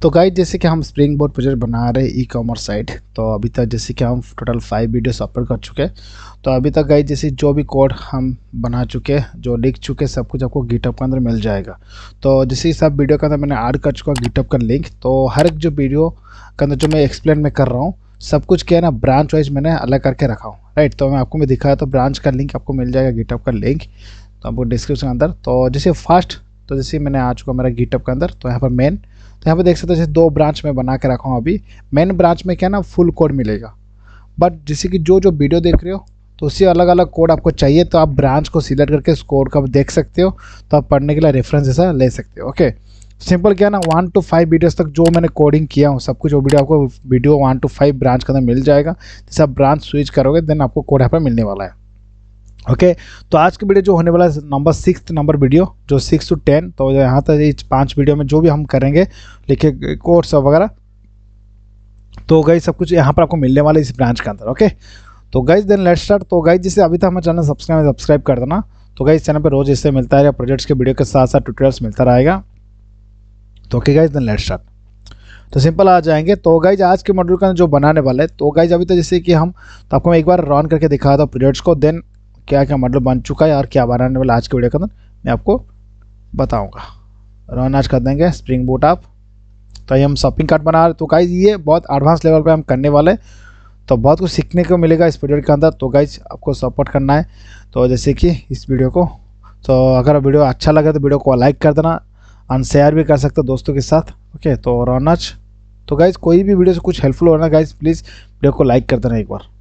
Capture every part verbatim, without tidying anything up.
तो गाइस जैसे कि हम स्प्रिंग बोर्ड प्रोजेक्ट बना रहे हैं ई कॉमर्स साइट, तो अभी तक जैसे कि हम टोटल फाइव वीडियोस अपलोड कर चुके हैं। तो अभी तक गाइस जैसे जो भी कोड हम बना चुके हैं, जो लिख चुके हैं, सब कुछ आपको गिटहब के अंदर मिल जाएगा। तो जैसे सब वीडियो के अंदर मैंने ऐड कर चुका गिटहब का लिंक। तो हर एक जो वीडियो के अंदर जो मैं एक्सप्लेन में कर रहा हूँ, सब कुछ क्या है ना, ब्रांच वाइज मैंने अलग करके रखा हूँ, राइट। तो मैं आपको मैं दिखाया, तो ब्रांच का लिंक आपको मिल जाएगा, गिटहब का लिंक तो आपको डिस्क्रिप्शन के अंदर। तो जैसे फर्स्ट, तो जैसे मैंने आ चुका मेरा गिटहब के अंदर, तो यहाँ पर मेन, तो यहाँ पे देख सकते हो जैसे दो ब्रांच में बना के रखा हूँ अभी। मेन ब्रांच में क्या ना, फुल कोड मिलेगा, बट जैसे कि जो जो वीडियो देख रहे हो, तो उससे अलग अलग कोड आपको चाहिए, तो आप ब्रांच को सिलेक्ट करके उस कोड का देख सकते हो। तो आप पढ़ने के लिए रेफरेंस जैसा ले सकते हो। ओके, सिंपल क्या ना, वन टू फाइव वीडियोस तक जो मैंने कोडिंग किया हूँ, सब कुछ वो वीडियो आपको video one two five branch के अंदर मिल जाएगा। जैसे आप ब्रांच स्विच करोगे, देन आपको कोड यहाँ पर मिलने वाला है। ओके okay, तो आज की वीडियो जो होने वाला है नंबर सिक्स नंबर वीडियो, जो सिक्स टू टेन, तो यहाँ तक इस पांच वीडियो में जो भी हम करेंगे, लिखे कोर्स वगैरह, तो गाइस सब कुछ यहाँ पर आपको मिलने वाला है इस ब्रांच के अंदर। ओके, तो गाइस देन लेट्स स्टार्ट। तो गाइस जैसे अभी तक हमारे चैनल सब्सक्राइब सब्सक्राइब कर देना। तो गाइस चैनल पर रोज इससे मिलता है, प्रोजेक्ट्स के वीडियो के साथ साथ ट्यूटोरियल्स मिलता रहेगा। तो okay guys, then let's start. तो सिंपल आ जाएंगे। तो गाइज आज के मॉड्यूल का जो बनाने वाला है, तो गाइज अभी तो जैसे कि हम, तो आपको मैं एक बार रन करके दिखा था प्रोजेक्ट्स को, देन क्या क्या मॉडल बन चुका है और क्या बनाने वाला आज के वीडियो के अंदर मैं आपको बताऊंगा। रन आज कर देंगे स्प्रिंग बूट आप। तो ये हम शॉपिंग कार्ट बना रहे, तो गाइज ये बहुत एडवांस लेवल पे हम करने वाले, तो बहुत कुछ सीखने को मिलेगा इस प्रोजेक्ट के अंदर। तो गाइज आपको सपोर्ट करना है, तो जैसे कि इस वीडियो को, तो अगर वीडियो अच्छा लगे तो वीडियो को लाइक कर देना, और शेयर भी कर सकते हो दोस्तों के साथ। ओके, तो रन आज। तो गाइज कोई भी वीडियो से कुछ हेल्पफुल हो ना गाइज, प्लीज़ वीडियो को लाइक कर देना एक बार।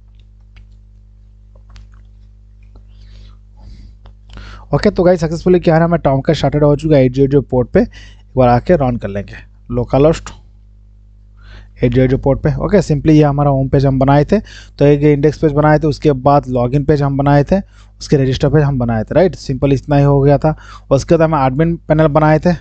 ओके, तो गाइज सक्सेसफुली क्या है ना, मैं टॉम का स्टार्टेड हो चुका है एट जीरो पोर्ट पे। एक बार आके रन कर लेंगे local host at zero port पे। ओके, सिंपली ये हमारा होम पेज हम बनाए थे। तो एक इंडेक्स पेज बनाए थे, उसके बाद लॉगिन पेज हम बनाए थे, उसके रजिस्टर पेज हम बनाए थे, राइट। सिंपल इतना ही हो गया था। उसके बाद हम एडमिन पैनल बनाए थे,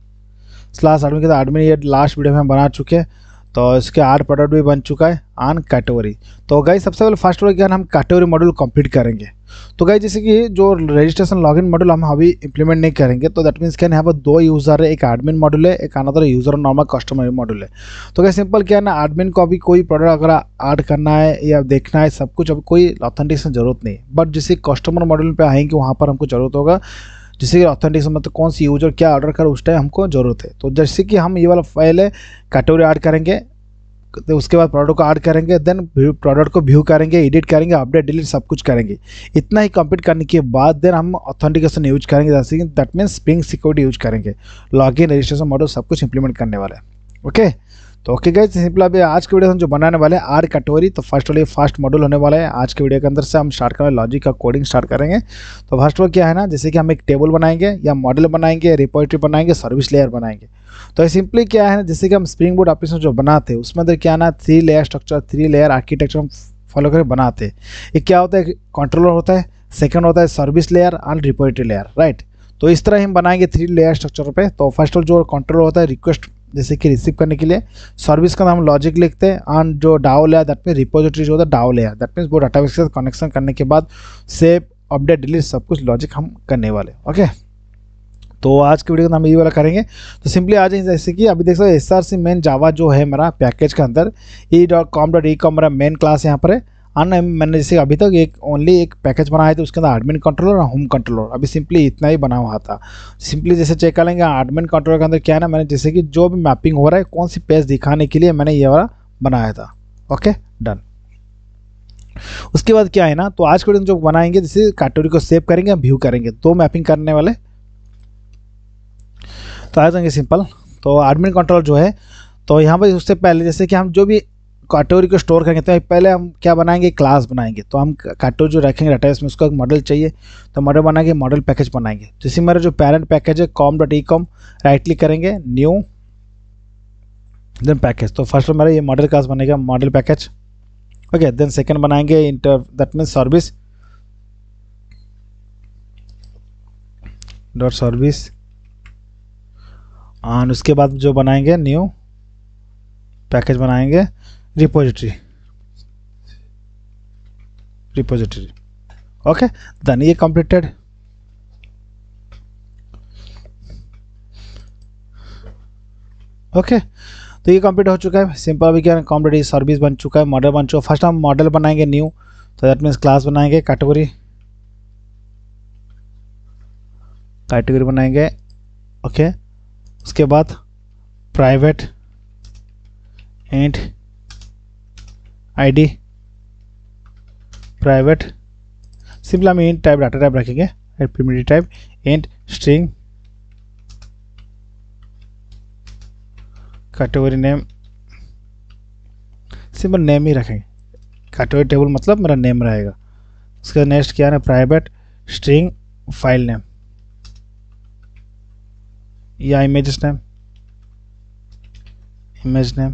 स्लैश एडमिन के साथ एडमिन, ये लास्ट वीडियो में हम बना चुके हैं। तो इसके आठ प्रोडक्ट भी बन चुका है ऑन कैटेगरी। तो गाइस सबसे पहले फर्स्ट वाला क्या हम कैटेगरी मॉड्यूल कंप्लीट करेंगे। तो गाइस जैसे कि जो रजिस्ट्रेशन लॉगिन मॉड्यूल हम अभी इंप्लीमेंट नहीं करेंगे, तो दैट मीन्स क्या यहाँ पर दो यूज़र है, एक एडमिन मॉड्यूल है, एक another user normal customer module है। तो गाइस सिंपल क्या है ना, एडमिन को अभी कोई प्रोडक्ट अगर ऐड करना है या देखना है सब कुछ, अभी कोई ऑथेंटिकेशन जरूरत नहीं, बट जैसे कस्टमर मॉड्यूल पे आएंगे वहाँ पर हमको जरूरत होगा, जैसे कि ऑथेंटिकेशन मतलब कौन सी यूजर क्या ऑर्डर करे उस टाइम हमको ज़रूरत है। तो जैसे कि हम ये वाला पहले कैटेगरी ऐड करेंगे, तो उसके बाद प्रोडक्ट को ऐड करेंगे, देन प्रोडक्ट को व्यू करेंगे, एडिट करेंगे, अपडेट डिलीट सब कुछ करेंगे। इतना ही कंप्लीट करने के बाद देन हम ऑथेंटिकेशन यूज करेंगे, जैसे कि that means spring security use करेंगे, लॉगिन रजिस्ट्रेशन मॉडल सब कुछ इंप्लीमेंट करने वाले हैं। ओके, तो ओके गाइस सिंपल अभी आज के वीडियो हम जो बनाने वाले हैं आर कैटेगरी, तो फर्स्ट वाले फर्स्ट मॉड्यूल होने वाला है आज के वीडियो के अंदर से। हम स्टार्ट करेंगे लॉजिक का कोडिंग स्टार्ट करेंगे। तो फर्स्ट वो क्या है ना, जैसे कि हम एक टेबल बनाएंगे या मॉडल बनाएंगे, रिपोजिटरी बनाएंगे, सर्विस लेयर बनाएंगे। तो सिंपली क्या है ना, जैसे कि हम स्प्रिंग बोर्ड एप्लीकेशन जो बनाते हैं उसमें अंदर क्या ना, three layer structure, three layer architecture हम फॉलो करके बनाते हैं। एक क्या होता है, कंट्रोलर होता है, सेकंड होता है service layer and repository layer, right. तो इस तरह हम बनाएंगे थ्री लेयर स्ट्रक्चर पे। तो फर्स्ट ऑफ जो कंट्रोलर होता है रिक्वेस्ट जैसे कि रिसीव करने के लिए, सर्विस का नाम लॉजिक लिखते हैं, एंड जो DAO layer that mean repository जो होता है डाओ लेयर, दैट मीन्स वो डाटाबेस के साथ कनेक्शन करने के बाद सेव अपडेट डिलीट सब कुछ लॉजिक हम करने वाले। ओके, तो आज की वीडियो का नाम ये वाला करेंगे। तो सिंपली आ जाए, जैसे कि अभी देख सकते S R C main Java जो है मेरा पैकेज के अंदर, E dot com dot E com मेरा मेन क्लास यहाँ पर है। अन मैंने जैसे अभी तक एक ओनली एक पैकेज बनाया था, उसके अंदर एडमिन कंट्रोलर और होम कंट्रोलर, अभी सिंपली इतना ही बना हुआ था। सिंपली जैसे चेक कर लेंगे एडमिन कंट्रोलर के अंदर क्या है ना, मैंने जैसे कि जो भी मैपिंग हो रहा है कौन सी पेज दिखाने के लिए मैंने ये वाला बनाया था। Okay done. उसके बाद क्या है ना, तो आज के वीडियो जो बनाएंगे जैसे कैटेगरी को सेव करेंगे, व्यू करेंगे, दो मैपिंग करने वाले। तो आ जाएंगे सिंपल। तो एडमिन कंट्रोलर जो है, तो यहाँ पर उससे पहले जैसे कि हम जो भी कैटेगरी को स्टोर करेंगे, तो पहले हम क्या बनाएंगे, क्लास बनाएंगे। तो हम कैटेगरी जो रखेंगे डाटाबेस में उसका एक मॉडल चाहिए, तो मॉडल बनाएंगे, मॉडल पैकेज बनाएंगे। जैसे मेरा जो पेरेंट पैकेज है com dot E com, right click करेंगे, न्यू, देन पैकेज। तो फर्स्ट मेरा ये मॉडल क्लास बनेगा, model package. Okay, then second बनाएंगे inter that means service dot service, और उसके बाद जो बनाएंगे न्यू पैकेज बनाएंगे रिपोजिटरी रिपोजिटरी ओके, देन ये कंप्लीटेड। ओके, तो ये कंप्लीट हो चुका है। सिंपल अभी क्या कंप्लीट सर्विस बन चुका है, मॉडल बन चुका है। फर्स्ट हम मॉडल बनाएंगे न्यू, तो दैट मीन्स क्लास बनाएंगे, कैटेगरी कैटेगरी बनाएंगे। ओके, उसके बाद private and ID private, simple हम इंट टाइप डाटा टाइप रखेंगे, primitive type and string category name, simple name ही रखेंगे। कैटेगरी टेबल मतलब मेरा नेम रहेगा। उसके नेक्स्ट क्या है, प्राइवेट स्ट्रिंग फाइल नेम या images name, image name.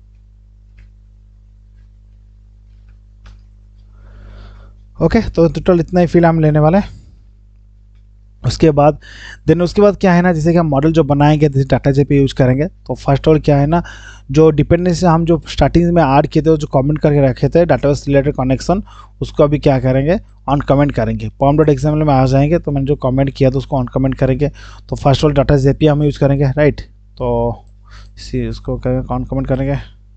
Okay, तो टोटल इतना ही फील्ड हम लेने वाले हैं। उसके बाद देन उसके बाद क्या है ना, जैसे कि हम मॉडल जो बनाएंगे जैसे डाटा जेपी यूज करेंगे, तो फर्स्ट ऑल क्या है ना, जो डिपेंडेंसी हम जो स्टार्टिंग में ऐड किए थे, जो कमेंट करके रखे थे डाटाबेस रिलेटेड कनेक्शन, उसको अभी क्या करेंगे, ऑन कमेंट करेंगे। पॉम डॉट एक्सएमएल में आ जाएंगे, तो मैंने जो कमेंट किया था उसको ऑन कमेंट करेंगे। तो फर्स्ट ऑल डाटा जेपी हम यूज़ करेंगे, राइट। तो इसी उसको ऑन कमेंट करेंगे।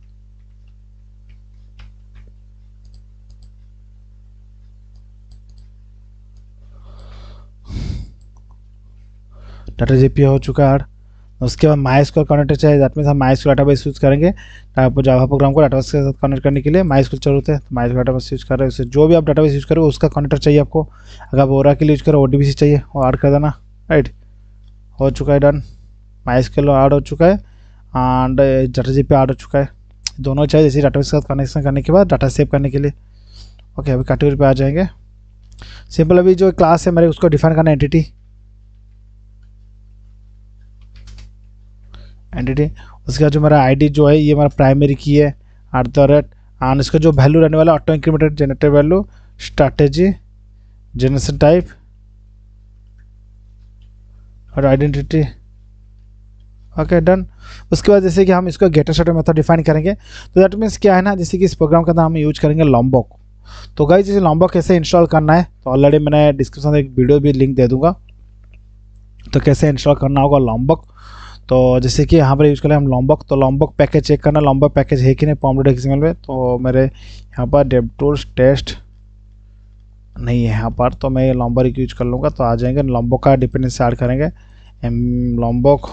डाटा जेपी हो चुका है। उसके बाद माइस्क्यूएल कनेक्टर चाहिए, दैट मीन्स हम माइस्क्यूएल डाटाबेस यूज़ करेंगे जावा प्रोग्राम को डाटाबेस के साथ कनेक्ट करने के लिए माइस्क्यूएल जरूरत है। तो माइस्क्यूएल डाटाबेस यूज़ कर रहे हैं, उससे जो भी आप डाटाबेस यूज़ करोगे उसका कनेक्टर चाहिए आपको। अगर आप ओरा के लिए यूज़ करो ओडीबीसी चाहिए, वो ऐड कर देना, राइट। हो चुका है, डन। माइस्क्यूएल ऐड हो चुका है एंड डाटा जेपी ऐड हो चुका है, दोनों चाहिए जैसे डाटाबेस के साथ कनेक्शन करने के बाद डाटा सेव करने के लिए। ओके, अभी कैटेगरी पे आ जाएंगे। सिंपल अभी जो क्लास है मेरे उसको डिफाइन करना, एंटिटी एंटिटी। उसके बाद जो मेरा आईडी जो है ये मेरा प्राइमरी की है, एट द रेट, एंड इसका जो वैल्यू रहने वाला auto incremented generator value, strategy, generation type और आइडेंटिटी। Okay, done. उसके बाद जैसे कि हम इसको गेटर सेटर मेथड डिफाइन करेंगे, तो दैट मीन्स क्या है ना, जैसे कि इस प्रोग्राम का नाम हम यूज करेंगे लॉम्बॉक। तो गाइस जैसे लॉम्बॉक कैसे इंस्टॉल करना है, तो ऑलरेडी मैंने डिस्क्रिप्शन में एक वीडियो भी लिंक दे दूंगा, तो कैसे इंस्टॉल करना होगा लॉम्बॉक। तो जैसे कि यहाँ पर यूज़ करें हम लॉम्बॉक, तो लॉम्बॉक पैकेज चेक करना, लॉम्बॉक पैकेज है कि नहीं पॉम डॉट एक्सएमएल में। तो मेरे यहाँ पर डेवटूल्स टेस्ट नहीं है यहाँ पर, तो मैं लॉम्बॉक यूज कर लूँगा। तो आ जाएंगे, लॉम्बॉक का डिपेंडेंसी ऐड करेंगे, लॉम्बॉक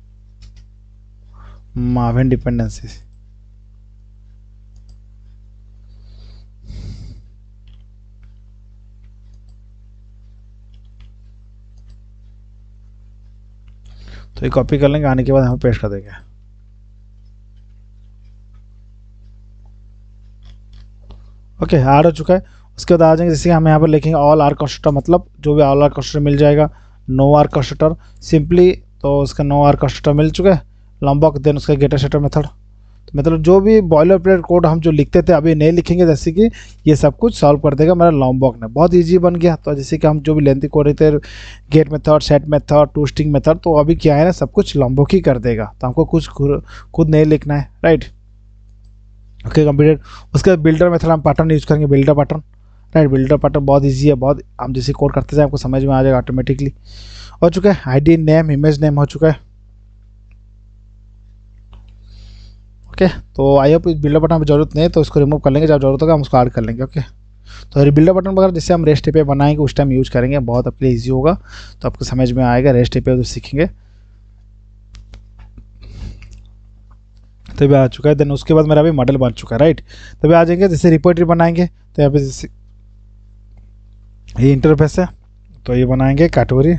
मार्विन डिपेंडेंसी। तो ये कॉपी कर लेंगे, आने के बाद हम पेस्ट कर देंगे। ओके, ऐड हो चुका है। उसके बाद आ जाएंगे, जैसे हम यहाँ पर लिखेंगे ऑल आर कंस्ट्रक्टर, मतलब जो भी ऑल आर कंस्ट्रक्टर मिल जाएगा। नो आर कंस्ट्रक्टर सिंपली, तो उसका नो आर कंस्ट्रक्टर मिल चुका है लॉम्बॉक। देन उसका गेटर सेटर मेथड, तो मतलब जो भी बॉयलर प्लेट कोड हम जो लिखते थे अभी नहीं लिखेंगे, जैसे कि ये सब कुछ सॉल्व कर देगा मेरा लॉम्बॉक ने, बहुत इजी बन गया। तो जैसे कि हम जो भी लेंथी कोड रहते हैं, get method, set method, to string method, तो अभी क्या है ना, सब कुछ लॉम्बॉक ही कर देगा, तो हमको कुछ खुद नहीं लिखना है, राइट। Okay, completed. उसके बाद बिल्डर मेथड हम पैटर्न यूज करेंगे, builder pattern, right. Builder pattern बहुत इजी है, बहुत हम जैसे कोड करते जाए आपको समझ में आ जाएगा ऑटोमेटिकली। हो चुका है, आईडी नेम इमेज नेम हो चुका है। ओके, तो आई होप इस बिल्डर बटन की जरूरत नहीं है, तो इसको रिमूव कर लेंगे, जब जरूरत होगा हम उसको ऐड कर लेंगे। ओके, तो बिल्डर बटन वगैरह जैसे हम रेस्ट पे बनाएंगे उस टाइम यूज करेंगे, बहुत आपके लिए ईजी होगा, तो आपको समझ में आएगा, रेस्ट पे तो सीखेंगे। तभी आ चुका है। देन उसके बाद मेरा भी मॉडल बन चुका है, राइट। तभी आ जाएंगे, जैसे रिपोर्टरी बनाएंगे, तो यहाँ पे जैसे ये इंटरफेस है, तो ये बनाएंगे कैटेगरी,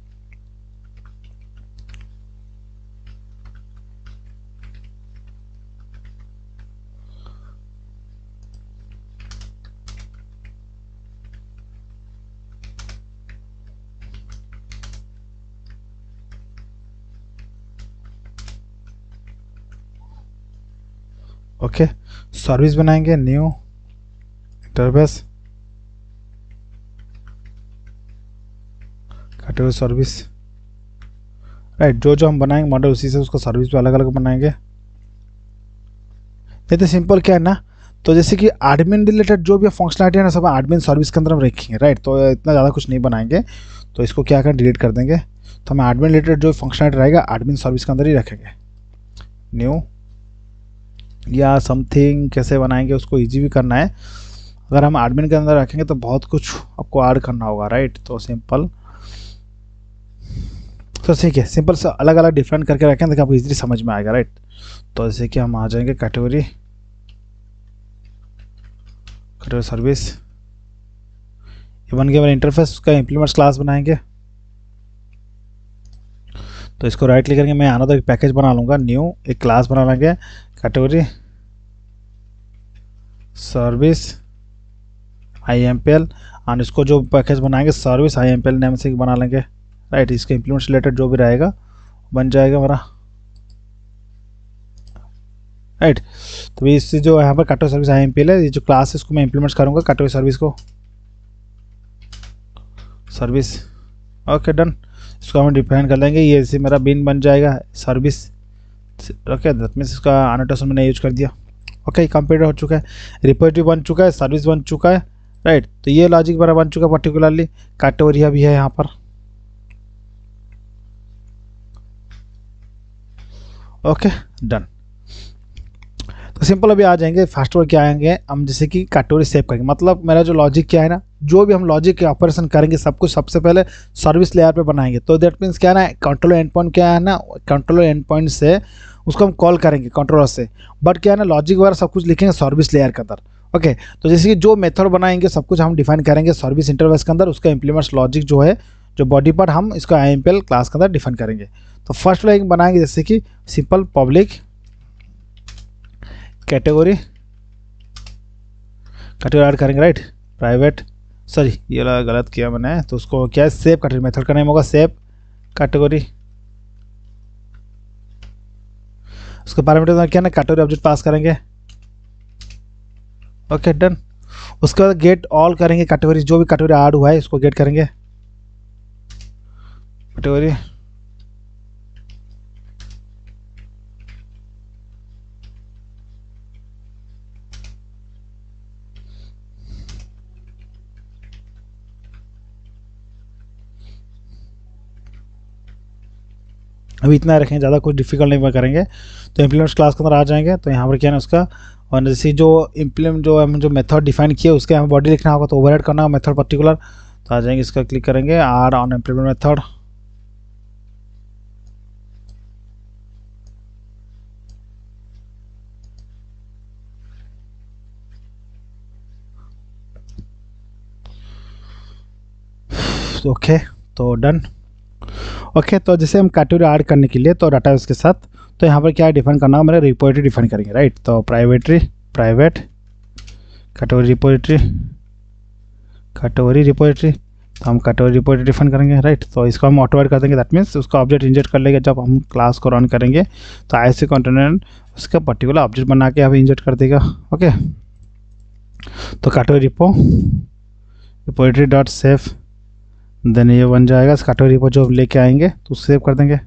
ओके। सर्विस बनाएंगे, new interface category service, right. जो जो हम बनाएंगे मॉडल उसी से उसको सर्विस भी अलग अलग बनाएंगे। नहीं तो सिंपल क्या है ना, तो जैसे कि एडमिन रिलेटेड जो भी फंक्शनलिटी है ना, सब एडमिन सर्विस के अंदर हम रखेंगे, राइट। तो इतना ज़्यादा कुछ नहीं बनाएंगे, तो इसको क्या करें, डिलीट कर देंगे। तो हम एडमिन रिलेटेड जो फंक्शनलिटी रहेगा एडमिन सर्विस के अंदर ही रखेंगे, न्यू या समथिंग कैसे बनाएंगे उसको इजी भी करना है। अगर हम एडमिन के अंदर रखेंगे तो बहुत कुछ आपको ऐड करना होगा, राइट। तो सिंपल, तो ठीक है, सिंपल से अलग अलग डिफरेंट करके रखें ताकि आपको इजीली समझ में आएगा, राइट। तो जैसे कि हम आ जाएंगे कैटेगरी, कैटेगरी सर्विस, ये बन गया मेरा इंटरफेस का इम्प्लीमेंट्स क्लास बनाएंगे। तो इसको राइट क्लिक करेंगे, मैं आना तो एक पैकेज बना लूँगा, न्यू एक क्लास बना लेंगे category service I M P L, और इसको जो पैकेज बनाएंगे service I M P L name से बना लेंगे, राइट। इसके इम्प्लीमेंट्स रिलेटेड जो भी रहेगा बन जाएगा हमारा, राइट। तो इससे जो यहाँ पर category service I M P L है, ये जो क्लास है इसको मैं इम्प्लीमेंट्स करूँगा कैटेगरी सर्विस को, सर्विस, ओके डन। इसको हम डिफाइन कर लेंगे, ये इसी मेरा बिन बन जाएगा सर्विस, ओके। दैट मीन्स इसका एनोटेशन मैंने यूज कर दिया, ओके। कंप्लीट हो चुका है, रिपोजिटरी बन चुका है, सर्विस बन चुका है, राइट। तो ये लॉजिक मेरा बन चुका है, पर्टिकुलरली कैटेगरी भी है यहाँ पर, ओके डन। तो सिंपल अभी आ जाएंगे फास्ट वर्ड क्या आएंगे हम, जैसे कि कैटेगरी सेव करेंगे। मतलब मेरा जो लॉजिक क्या है ना, जो भी हम लॉजिक के ऑपरेशन करेंगे सब कुछ सबसे पहले सर्विस लेयर पे बनाएंगे। तो दैट मीन्स क्या है ना, कंट्रोलर एंड पॉइंट क्या है ना, कंट्रोलर एंड पॉइंट से उसको हम कॉल करेंगे कंट्रोलर से, बट क्या है ना लॉजिक वगैरह सब कुछ लिखेंगे सर्विस लेयर के अंदर, ओके। तो जैसे कि जो मेथड बनाएंगे सब कुछ हम डिफाइन करेंगे सर्विस इंटरफेस के अंदर, उसका इम्प्लीमेंट्स लॉजिक जो है, जो बॉडी पार्ट हम इसका I M P L class के अंदर डिफाइन करेंगे। तो फर्स्ट वाला बनाएंगे जैसे कि simple public category, category add करेंगे, राइट। प्राइवेट, सॉरी ये वाला गलत किया मैंने, तो उसको क्या है सेव कैटेगरी, मेथड का नेम होगा सेव कैटेगरी। उसके पैरामीटर क्या है ना, कैटेगरी ऑब्जेक्ट पास करेंगे, ओके डन। उसके बाद गेट ऑल करेंगे, कैटेगरी जो भी कैटेगरी ऐड हुआ है इसको गेट करेंगे, कैटेगरी अभी इतना रखेंगे, ज़्यादा कुछ डिफिकल्ट नहीं करेंगे। तो इम्प्लीमेंट्स क्लास के अंदर आ जाएंगे, तो यहाँ पर क्या है ना उसका, और जैसे जो इम्प्लीमेंट जो हम जो मेथड डिफाइन किए उसके हमें बॉडी लिखना होगा, तो ओवरराइड करना होगा मेथड पर्टिकुलर। तो आ जाएंगे, इसका क्लिक करेंगे, add on implement method, okay तो डन, ओके। तो जैसे हम कैटेगरी ऐड करने के लिए तो डाटाबेस के साथ, तो यहाँ पर क्या डिफाइन करना होगा, मेरा रिपोजिटरी डिफाइन करेंगे, राइट। तो प्राइवेटरी private category repository, category repository, तो हम कैटेगरी रिपोजिटरी डिफाइन करेंगे, राइट। तो इसको हम ऑटो ऐड कर देंगे, दैट मीन्स उसका ऑब्जेक्ट इंजेक्ट कर लेगा जब हम क्लास को रन करेंगे, तो ऐसे कंटेनर उसका पर्टिकुलर ऑब्जेक्ट बना के हमें इंजेक्ट कर देगा, ओके। तो category repo repository dot save, then ये बन जाएगा, इस कैटेगरी रिपो जो लेके आएंगे तो सेव कर देंगे,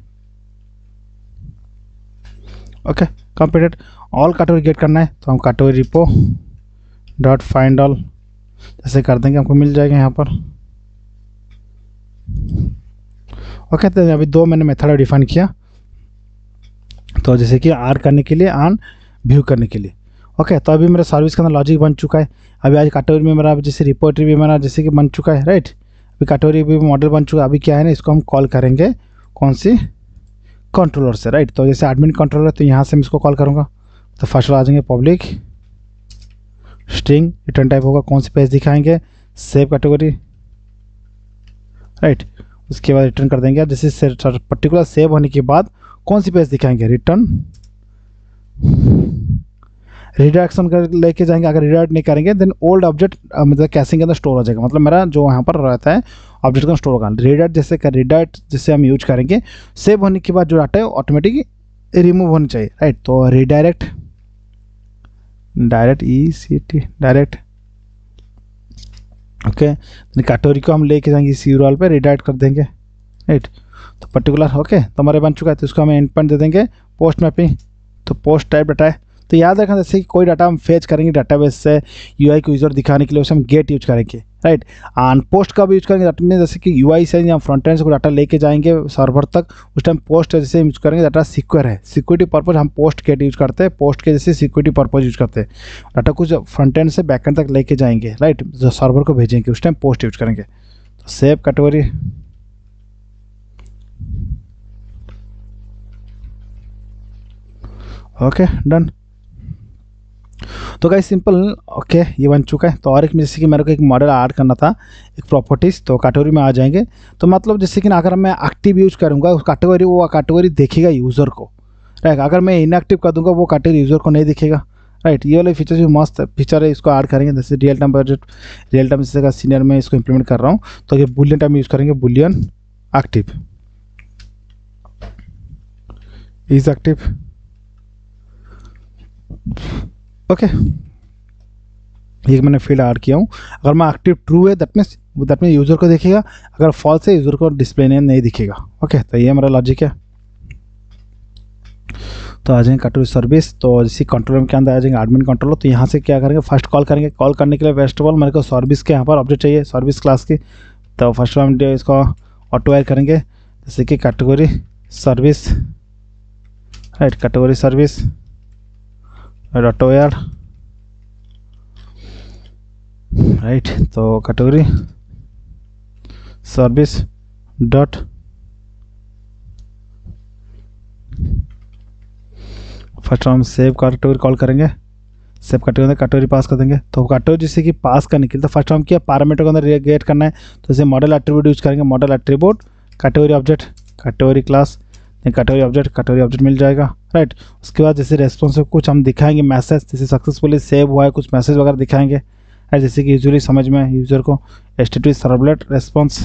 okay completed. All category get करना है, तो हम category repo dot find all जैसे कर देंगे, हमको मिल जाएगा यहाँ पर, ओके। तो अभी दो मैंने मेथड डिफाइन किया, तो जैसे कि आर करने के लिए, ऑन व्यू करने के लिए, ओके। तो अभी मेरा सर्विस के अंदर लॉजिक बन चुका है। अभी आज कैटेगरी में मेरा जैसे रिपोर्टरी भी मेरा जैसे कि बन चुका है, राइट। अभी कैटेगरी भी मॉडल बन चुका है। अभी क्या है ना, इसको हम कॉल करेंगे कौन सी कंट्रोलर से, राइट। तो जैसे एडमिन कंट्रोलर, तो यहाँ से मैं इसको कॉल करूँगा, तो फर्स्ट आ जाएंगे पब्लिक स्ट्रिंग, रिटर्न टाइप होगा, कौन सी पेज दिखाएंगे, सेव कैटेगरी, राइट। उसके बाद रिटर्न कर देंगे, जैसे पर्टिकुलर सेव होने के बाद कौन सी पेज दिखाएंगे, रिटर्न रिडायरेक्शन कर लेके जाएंगे। अगर रिडायरेक्ट नहीं करेंगे देन ओल्ड ऑब्जेक्ट मतलब कैशिंग के अंदर स्टोर हो जाएगा, मतलब मेरा जो यहाँ पर रहता है ऑब्जेक्ट का स्टोर होगा। रिडायरेक्ट जैसे कर रिडायरेक्ट जैसे हम यूज करेंगे, सेव होने के बाद जो डाटा है ऑटोमेटिक रिमूव होनी चाहिए, राइट। तो redirect direct E C T direct, okay. Category को हम लेके जाएंगे इस यूआरएल पे, रिडायरेक्ट कर देंगे, राइट। तो पर्टिकुलर ओके, तो हमारे बन चुका है। तो इसको हम एंड पॉइंट दे देंगे पोस्ट मैपिंग, तो पोस्ट टाइप डाटा है, तो याद रखना, जैसे कि कोई डाटा हम फेच करेंगे डाटाबेस से यूआई को यूज़र दिखाने के लिए, उसे हम गेट यूज करेंगे, राइट। ऑन पोस्ट का भी यूज करेंगे, दैट मीन जैसे कि यूआई से या फ्रंट एंड से कोई डाटा लेके जाएंगे सर्वर तक, उस टाइम पोस्ट जैसे यूज करेंगे, डाटा सिक्योर है, सिक्योरिटी पर्पज हम पोस्ट गेट यूज करते हैं, पोस्ट के जैसे सिक्योरिटी पर्पज यूज करते हैं। डाटा कुछ फ्रंट एंड से बैक एंड तक लेके जाएंगे, राइट, जो सर्वर को भेजेंगे उस टाइम पोस्ट यूज करेंगे। तो सेव कैटेगरी, ओके डन। तो गाइस सिंपल, ओके ये बन चुका है। तो और एक में जैसे कि मेरे को एक मॉडल ऐड करना था, एक प्रॉपर्टीज, तो कैटेगरी में आ जाएंगे। तो मतलब जैसे कि अगर मैं एक्टिव यूज करूँगा उस कैटेगरी, वो कैटेगरी देखेगा यूज़र को, राइट। अगर मैं इनएक्टिव कर दूंगा वो कैटेगरी यूज़र को नहीं दिखेगा, राइट। ये वाले फीचर्स भी मस्त फीचर है, इसको ऐड करेंगे। जैसे real time budget, real time जैसे सीनियर में इसको इंप्लीमेंट कर रहा हूँ, तो ये बुलियन टाइम यूज़ करेंगे, boolean active is active, okay. ये मैंने फील्ड ऐड किया हूँ। अगर मैं एक्टिव ट्रू है that means that mean user को दिखेगा, अगर फॉल्स है यूज़र को डिस्प्ले नेम नहीं दिखेगा, ओके। तो ये मेरा लॉजिक है। तो आ जाएंगे कैटेगरी सर्विस, तो इसी कंट्रोलर के अंदर आ जाएंगे एडमिन कंट्रोलर। तो यहाँ से क्या करेंगे, फर्स्ट कॉल करेंगे। कॉल करने के लिए फर्स्ट ऑफ ऑल मेरे को सर्विस के यहाँ पर ऑब्जेक्ट चाहिए, सर्विस क्लास की। तो फर्स्ट हम इसको ऑटो एयर करेंगे, जैसे कि category service, right, category service auto wire, right. तो कैटेगरी सर्विस डॉट फर्स्ट हम सेव कैटेगरी कॉल करेंगे, सेव कैटेगरी कैटेगरी पास कर देंगे। तो कैटेगरी जैसे कि पास करने के लिए तो फर्स्ट हम क्या पैरामीटर के अंदर गेट करना है, तो जैसे मॉडल एट्रीब्यूट यूज करेंगे, model attribute category object, category class, category object, category object मिल जाएगा, राइट। उसके बाद जैसे रेस्पॉन्स कुछ हम दिखाएंगे मैसेज, जैसे सक्सेसफुली सेव हुआ है कुछ मैसेज वगैरह दिखाएंगे, राइट। जैसे कि यूजुअली समझ में यूजर को H T T P servlet response,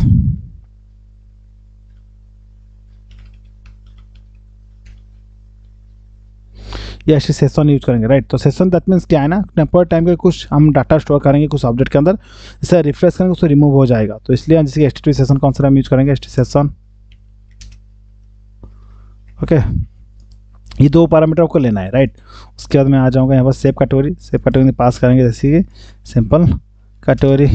या ऐसे सेशन यूज करेंगे, राइट। तो सेशन दैट मीन्स क्या है ना, टेम्पोररी टाइम के कुछ हम डाटा स्टोर करेंगे कुछ ऑब्जेक्ट के अंदर, जैसे रिफ्रेश करेंगे उसको रिमूव हो जाएगा। तो इसलिए जैसे कि H T T P session कौन सा हम यूज करेंगे, H T T P session, okay. ये दो पैरामीटर को लेना है, राइट। उसके बाद मैं आ जाऊंगा यहाँ पर save category, save category pass करेंगे जैसे कि सिंपल कैटेगरी,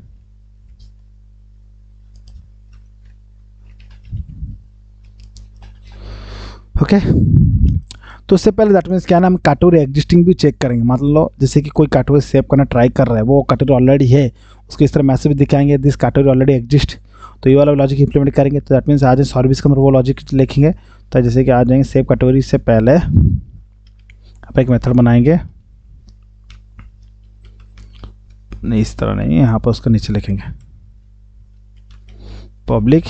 ओके। तो उससे पहले दैट मीन्स क्या ना, हम कैटेगरी एग्जिस्टिंग भी चेक करेंगे। मतलब जैसे कि कोई कैटेगरी सेव करना ट्राई कर रहा है, वो कैटेगरी ऑलरेडी है, उसको इस तरह मैसेज भी दिखाएंगे दिस कैटेगरी ऑलरेडी एग्जिस्ट। तो ये वाला लॉजिक इंप्लीमेंट करेंगे। तो दैट मीन्स आज सर्विस के अंदर वो लॉजिक लिखेंगे। तो जैसे कि आ जाएंगे सेव कैटेगरी से पहले आप एक मेथड बनाएंगे, नहीं इस तरह नहीं, यहाँ पर उसको नीचे लिखेंगे पब्लिक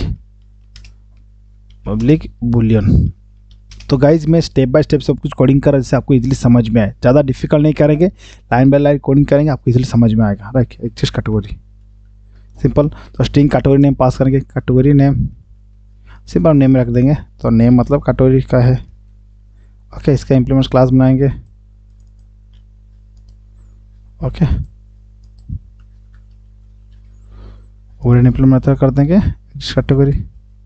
पब्लिक बुलियन। तो गाइज मैं स्टेप बाय स्टेप सब कुछ कोडिंग कर रहा है, जिससे आपको इजीली समझ में आए। ज़्यादा डिफिकल्ट नहीं करेंगे, लाइन बाय लाइन कोडिंग करेंगे, आपको इजीली समझ में आएगा, राइट। Exist category simple. तो स्ट्रिंग कैटेगरी नेम पास करेंगे, कैटेगरी नेम सिंपल नेम रख देंगे। तो नेम मतलब कैटेगरी का है, ओके। इसका इम्प्लीमेंट क्लास बनाएंगे, ओके। और इम्प्लीमेंट कर देंगे कैटेगरी,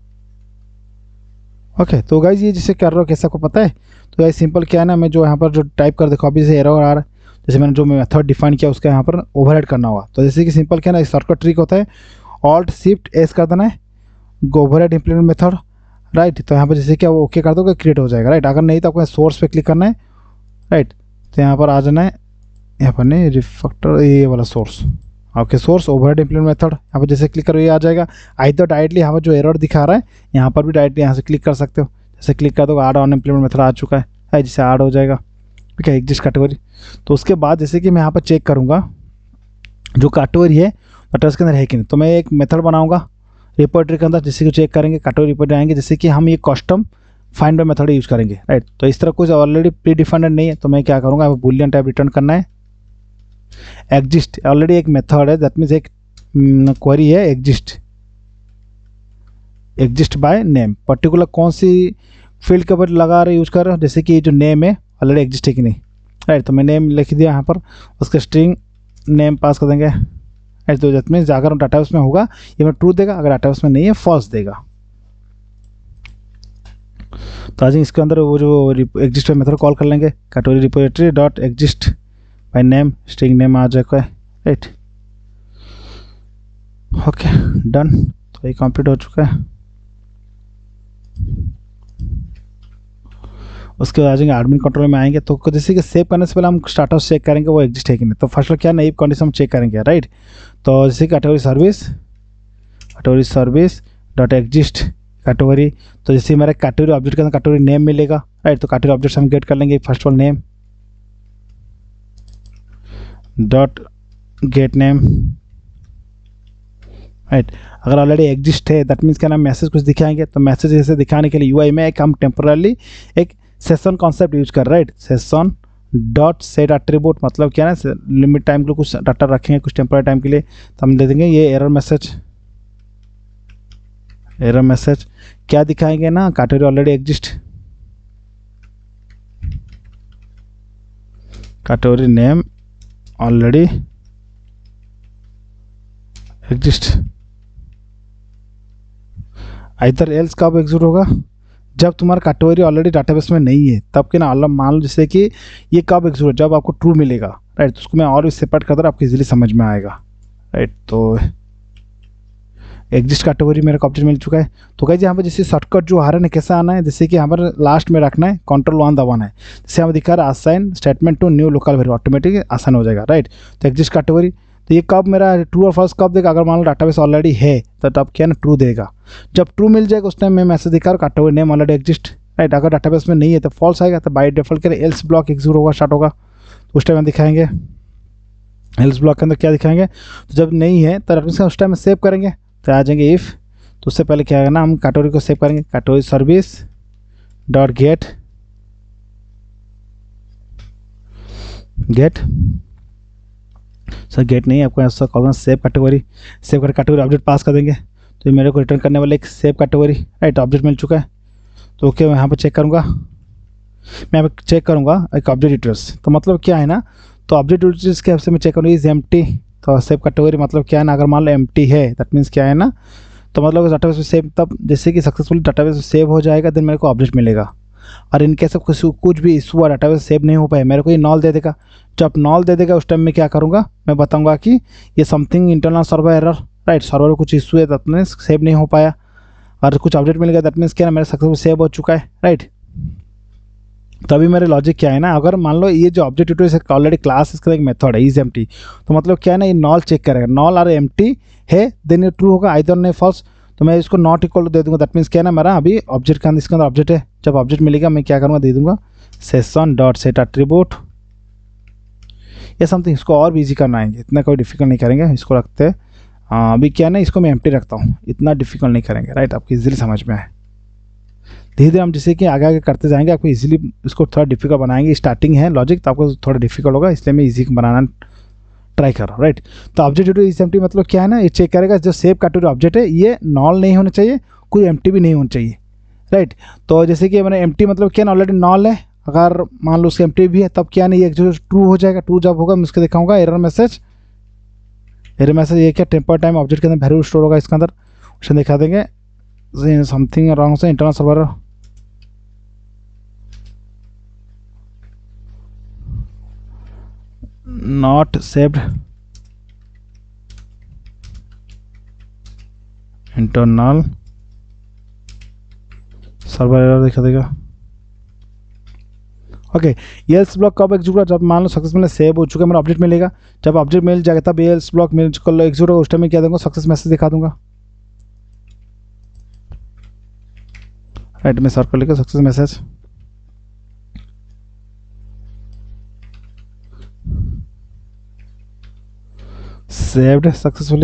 ओके। तो गाइज ये जिसे कर रहा हो कैसा को पता है। तो गाइज सिंपल क्या है ना, मैं जो यहाँ पर जो टाइप कर देखो अभी जैसे एरर आ रहा है, जैसे मैंने जो मेथड डिफाइन किया उसका यहाँ पर ओवरराइड करना होगा। तो जैसे कि सिंपल क्या है ना, शॉर्टकट ट्रिक होता है, ऑल्ट शिफ्ट एस कर देना है, ओवरराइड इम्प्लीमेंट मेथड, राइट। तो यहाँ पर जैसे क्या वो ओके कर दोगे क्रिएट हो जाएगा, राइट। अगर नहीं तो आपको सोर्स पे क्लिक करना है, राइट। तो यहाँ पर आ जाना है, यहाँ पर नहीं रिफैक्टर, ये वाला source, okay. Source override implement method, यहाँ पर जैसे क्लिक करो ये आ जाएगा। आई तो डायरेक्टली यहाँ पर जो एरर दिखा रहा है यहाँ पर भी डायरेक्टली यहाँ से क्लिक कर सकते हो। जैसे क्लिक कर दो, ऐड ऑन इम्प्लीमेंट मेथड आ चुका है, जिससे ऐड हो जाएगा, ठीक है, एग्जिस्ट कैटेगरी। तो उसके बाद जैसे कि मैं यहाँ पर चेक करूँगा जो कैटेगरी है कैटेगरी के अंदर है कि नहीं, तो मैं एक मेथड बनाऊँगा रिपोर्टरी के अंदर, जैसे कि चेक करेंगे कैटेगरी रिपोर्ट आएंगे, जैसे कि हम ये custom find by method use करेंगे, राइट। तो इस तरह कुछ ऑलरेडी प्री डिफाइंड नहीं है, तो मैं क्या करूँगा, बुलियन टाइप रिटर्न करना है, एग्जिस्ट ऑलरेडी एक मेथड है, दैट मीन्स एक क्वेरी है exist, exist by name, particular कौन सी फील्ड के ऊपर लगा रहे यूज कर रहे हो, जैसे कि जो नेम है ऑलरेडी एग्जिस्ट है कि नहीं, राइट। तो मैं नेम लिख दिया यहाँ पर, उसका स्ट्रिंग नेम पास कर देंगे, राइट। तो दैट मीन्स अगर डाटाबेस में होगा ये मैं ट्रू देगा, अगर डाटाबेस में नहीं है फॉल्स देगा, तो आज इसके अंदर वो जो एग्जिस्ट मेथड कॉल कर लेंगे, category repository dot exist by name, string name आ जाएगा, राइट। ओके डन, तो ये कंप्लीट हो चुका है। उसके बाद आ जाएंगे एडमिन कंट्रोल में आएंगे, तो जैसे कि सेव करने से पहले हम स्टाटस चेक करेंगे वो एग्जिस्ट है कि नहीं। तो फर्स्ट क्या नई कंडीशन हम चेक करेंगे, राइट। तो जैसे category service category service dot exist category, तो जैसे मेरा कैटेगरी ऑब्जेक्ट के अंदर कैटेगरी नेम मिलेगा, राइट। तो कैटेगरी ऑब्जेक्ट हम गेट कर लेंगे, first of all name dot get name, right. अगर ऑलरेडी एग्जिस्ट है दैट मीन्स क्या नाम मैसेज कुछ दिखाएंगे, तो मैसेज जैसे दिखाने के लिए यूआई में एक हम टेम्पोरली एक सेशन कॉन्सेप्ट यूज कर, right. Session dot set attribute, मतलब क्या ना लिमिट टाइम के लिए कुछ डाटा रखेंगे कुछ टेम्पोररी टाइम के लिए, तो हम दे देंगे ये एरर मैसेज। एरर मैसेज क्या दिखाएंगे ना, category already exist, category name already exist. इधर एल्स कब एग्जीक्यूट होगा, जब तुम्हारा कैटेगरी ऑलरेडी डाटाबेस में नहीं है तब के ना, अल्लाह मान लो जैसे कि ये कब एग्जीक्यूट, जब आपको ट्रू मिलेगा, राइट। तो उसको मैं और भी सेपरेट कर दूँ आपको इजीली समझ में आएगा, राइट। तो एग्जिस्ट कैटेगरी मेरा ऑब्जेक्ट मिल चुका है। तो कहीं यहाँ पर जैसे शॉर्टकट जो आ रहा है कैसा आना है, जैसे कि यहाँ पर लास्ट में रखना है, कंट्रोल वन दबाना है, जैसे हमें दिखा रहा है assign statement to new local variable, automatic आसान हो जाएगा, राइट। तो एग्जिस्ट कैटेगरी, तो ये कब मेरा ट्रू और फॉल्स कब देगा, अगर मान लो डाटाबेस ऑलरेडी है तो तब क्या ना ट्रू देगा। जब ट्रू मिल जाएगा उस टाइम मैं मैसेज दिखा रहा हूँ category name already exist, right. अगर डाटाबेस में नहीं है तो फॉल्स आएगा, तो बाई डिफॉल्ट के एल्स ब्लॉक एग्जीक्यूट होगा, स्टार्ट होगा, तो उस टाइम में दिखाएंगे एल्स ब्लॉक के अंदर क्या दिखाएंगे। तो जब नहीं है तो उस टाइम में सेव करेंगे, तो आ जाएंगे इफ़, तो उससे पहले क्या है ना हम कैटेगरी को सेव करेंगे, category service dot get get sir get नहीं आपको ऐसा कॉलम सेव कैटेगरी, सेव कर कैटेगरी ऑब्जेक्ट पास कर देंगे, तो मेरे को रिटर्न करने वाला एक सेव कैटेगरी, राइट, ऑब्जेक्ट मिल चुका है। तो ओके मैं यहाँ पर चेक करूँगा, मैं यहाँ पर चेक करूँगा एक ऑब्जेक्ट डिटेल्स, तो मतलब क्या है ना, तो ऑब्जेक्ट डिटेल्स के हिसाब से मैं चेक करूँगी इज एम्प्टी, तो सेव कैटेगरी मतलब क्या है ना, अगर मान लो एम्प्टी है दैट मीन्स क्या है ना, तो मतलब डाटाबेस में सेव, तब जैसे कि सक्सेसफुली डाटाबेस में सेव हो जाएगा देन मेरे को ऑब्जेक्ट मिलेगा। और इनके सब कुछ कुछ भी इशू हुआ डाटाबेस सेव नहीं हो पाए मेरे को ये नॉल दे देगा। जब नॉल दे देगा उस टाइम में क्या करूँगा, मैं बताऊँगा कि ये something internal server error, right, server में कुछ इशू है दैट मीन्स सेव नहीं हो पाया, और कुछ अपडेट मिल गया दैट मीन्स क्या है मेरा सक्सेसफुल सेव हो चुका है, राइट। तभी मेरे लॉजिक क्या है ना, अगर मान लो ये जो ऑब्जेक्ट डिटेल्स ऑलरेडी क्लास इसका एक मेथड है इज एम्प्टी, तो मतलब क्या है ना ये नॉल चेक करेगा, नॉल और एम्प्टी है देन ये ट्रू होगा, आइदर नहीं फॉल्स, तो मैं इसको नॉट इक्वल टू दे दूंगा, दैट मीन्स क्या है ना मेरा अभी ऑब्जेक्ट के अंदर इसके अंदर ऑब्जेक्ट है, जब ऑब्जेक्ट मिलेगा मैं क्या करूँगा दे दूंगा सेशन डॉट सेट एट्रीब्यूट या समथिंग, इसको और भी ईजी करना है, इतना कोई डिफिकल्ट नहीं करेंगे, इसको रखते हैं अभी क्या है ना इसको मैं एम्प्टी रखता हूँ, इतना डिफिकल्ट नहीं करेंगे, राइट, आपको इजीली समझ में आए। धीरे धीरे हम जैसे कि आगे आगे करते जाएंगे आपको इजीली इसको थोड़ा डिफिकल्ट बनाएंगे, स्टार्टिंग है लॉजिक तो आपको थोड़ा डिफिकल्ट होगा, इसलिए मैं इजी बनाना ट्राई कर रहा हूँ, राइट। तो ऑब्जेक्ट डिटेल इज एम्प्टी मतलब क्या है ना, ये चेक करेगा जो सेव कैटेगरी ऑब्जेक्ट है ये नॉल नहीं होना चाहिए, कोई एम्प्टी भी नहीं होना चाहिए, राइट। तो जैसे कि मैंने एम्प्टी मतलब क्या ना ऑलरेडी नॉल है, अगर मान लो उसके एम्प्टी भी है तब क्या नहीं ये जो ट्रू हो जाएगा, ट्रू जब होगा मैं उसको दिखाऊंगा एरर मैसेज, एरर मैसेज ये क्या टेम्पर टाइम ऑब्जेक्ट के अंदर वैल्यू स्टोर होगा इसके अंदर, उसे दिखा देंगे समथिंग रॉन्ग से internal server not saved internal server error दिखा देगा। ओके एल्स ब्लॉक कब एग्जीक्यूट होगा, जब मान लो सक्सेसफुल सेव हो चुका है मेरा ऑब्जेक्ट मिलेगा, जब ऑब्जेक्ट मिल जाएगा तब एल्स ब्लॉक मिल कर एग्जीक्यूट होगा, उस टाइम में क्या दूंगा सक्सेस मैसेज दिखा दूंगा, राइट। मैं सर्च कर लेकर success message, saved successfully,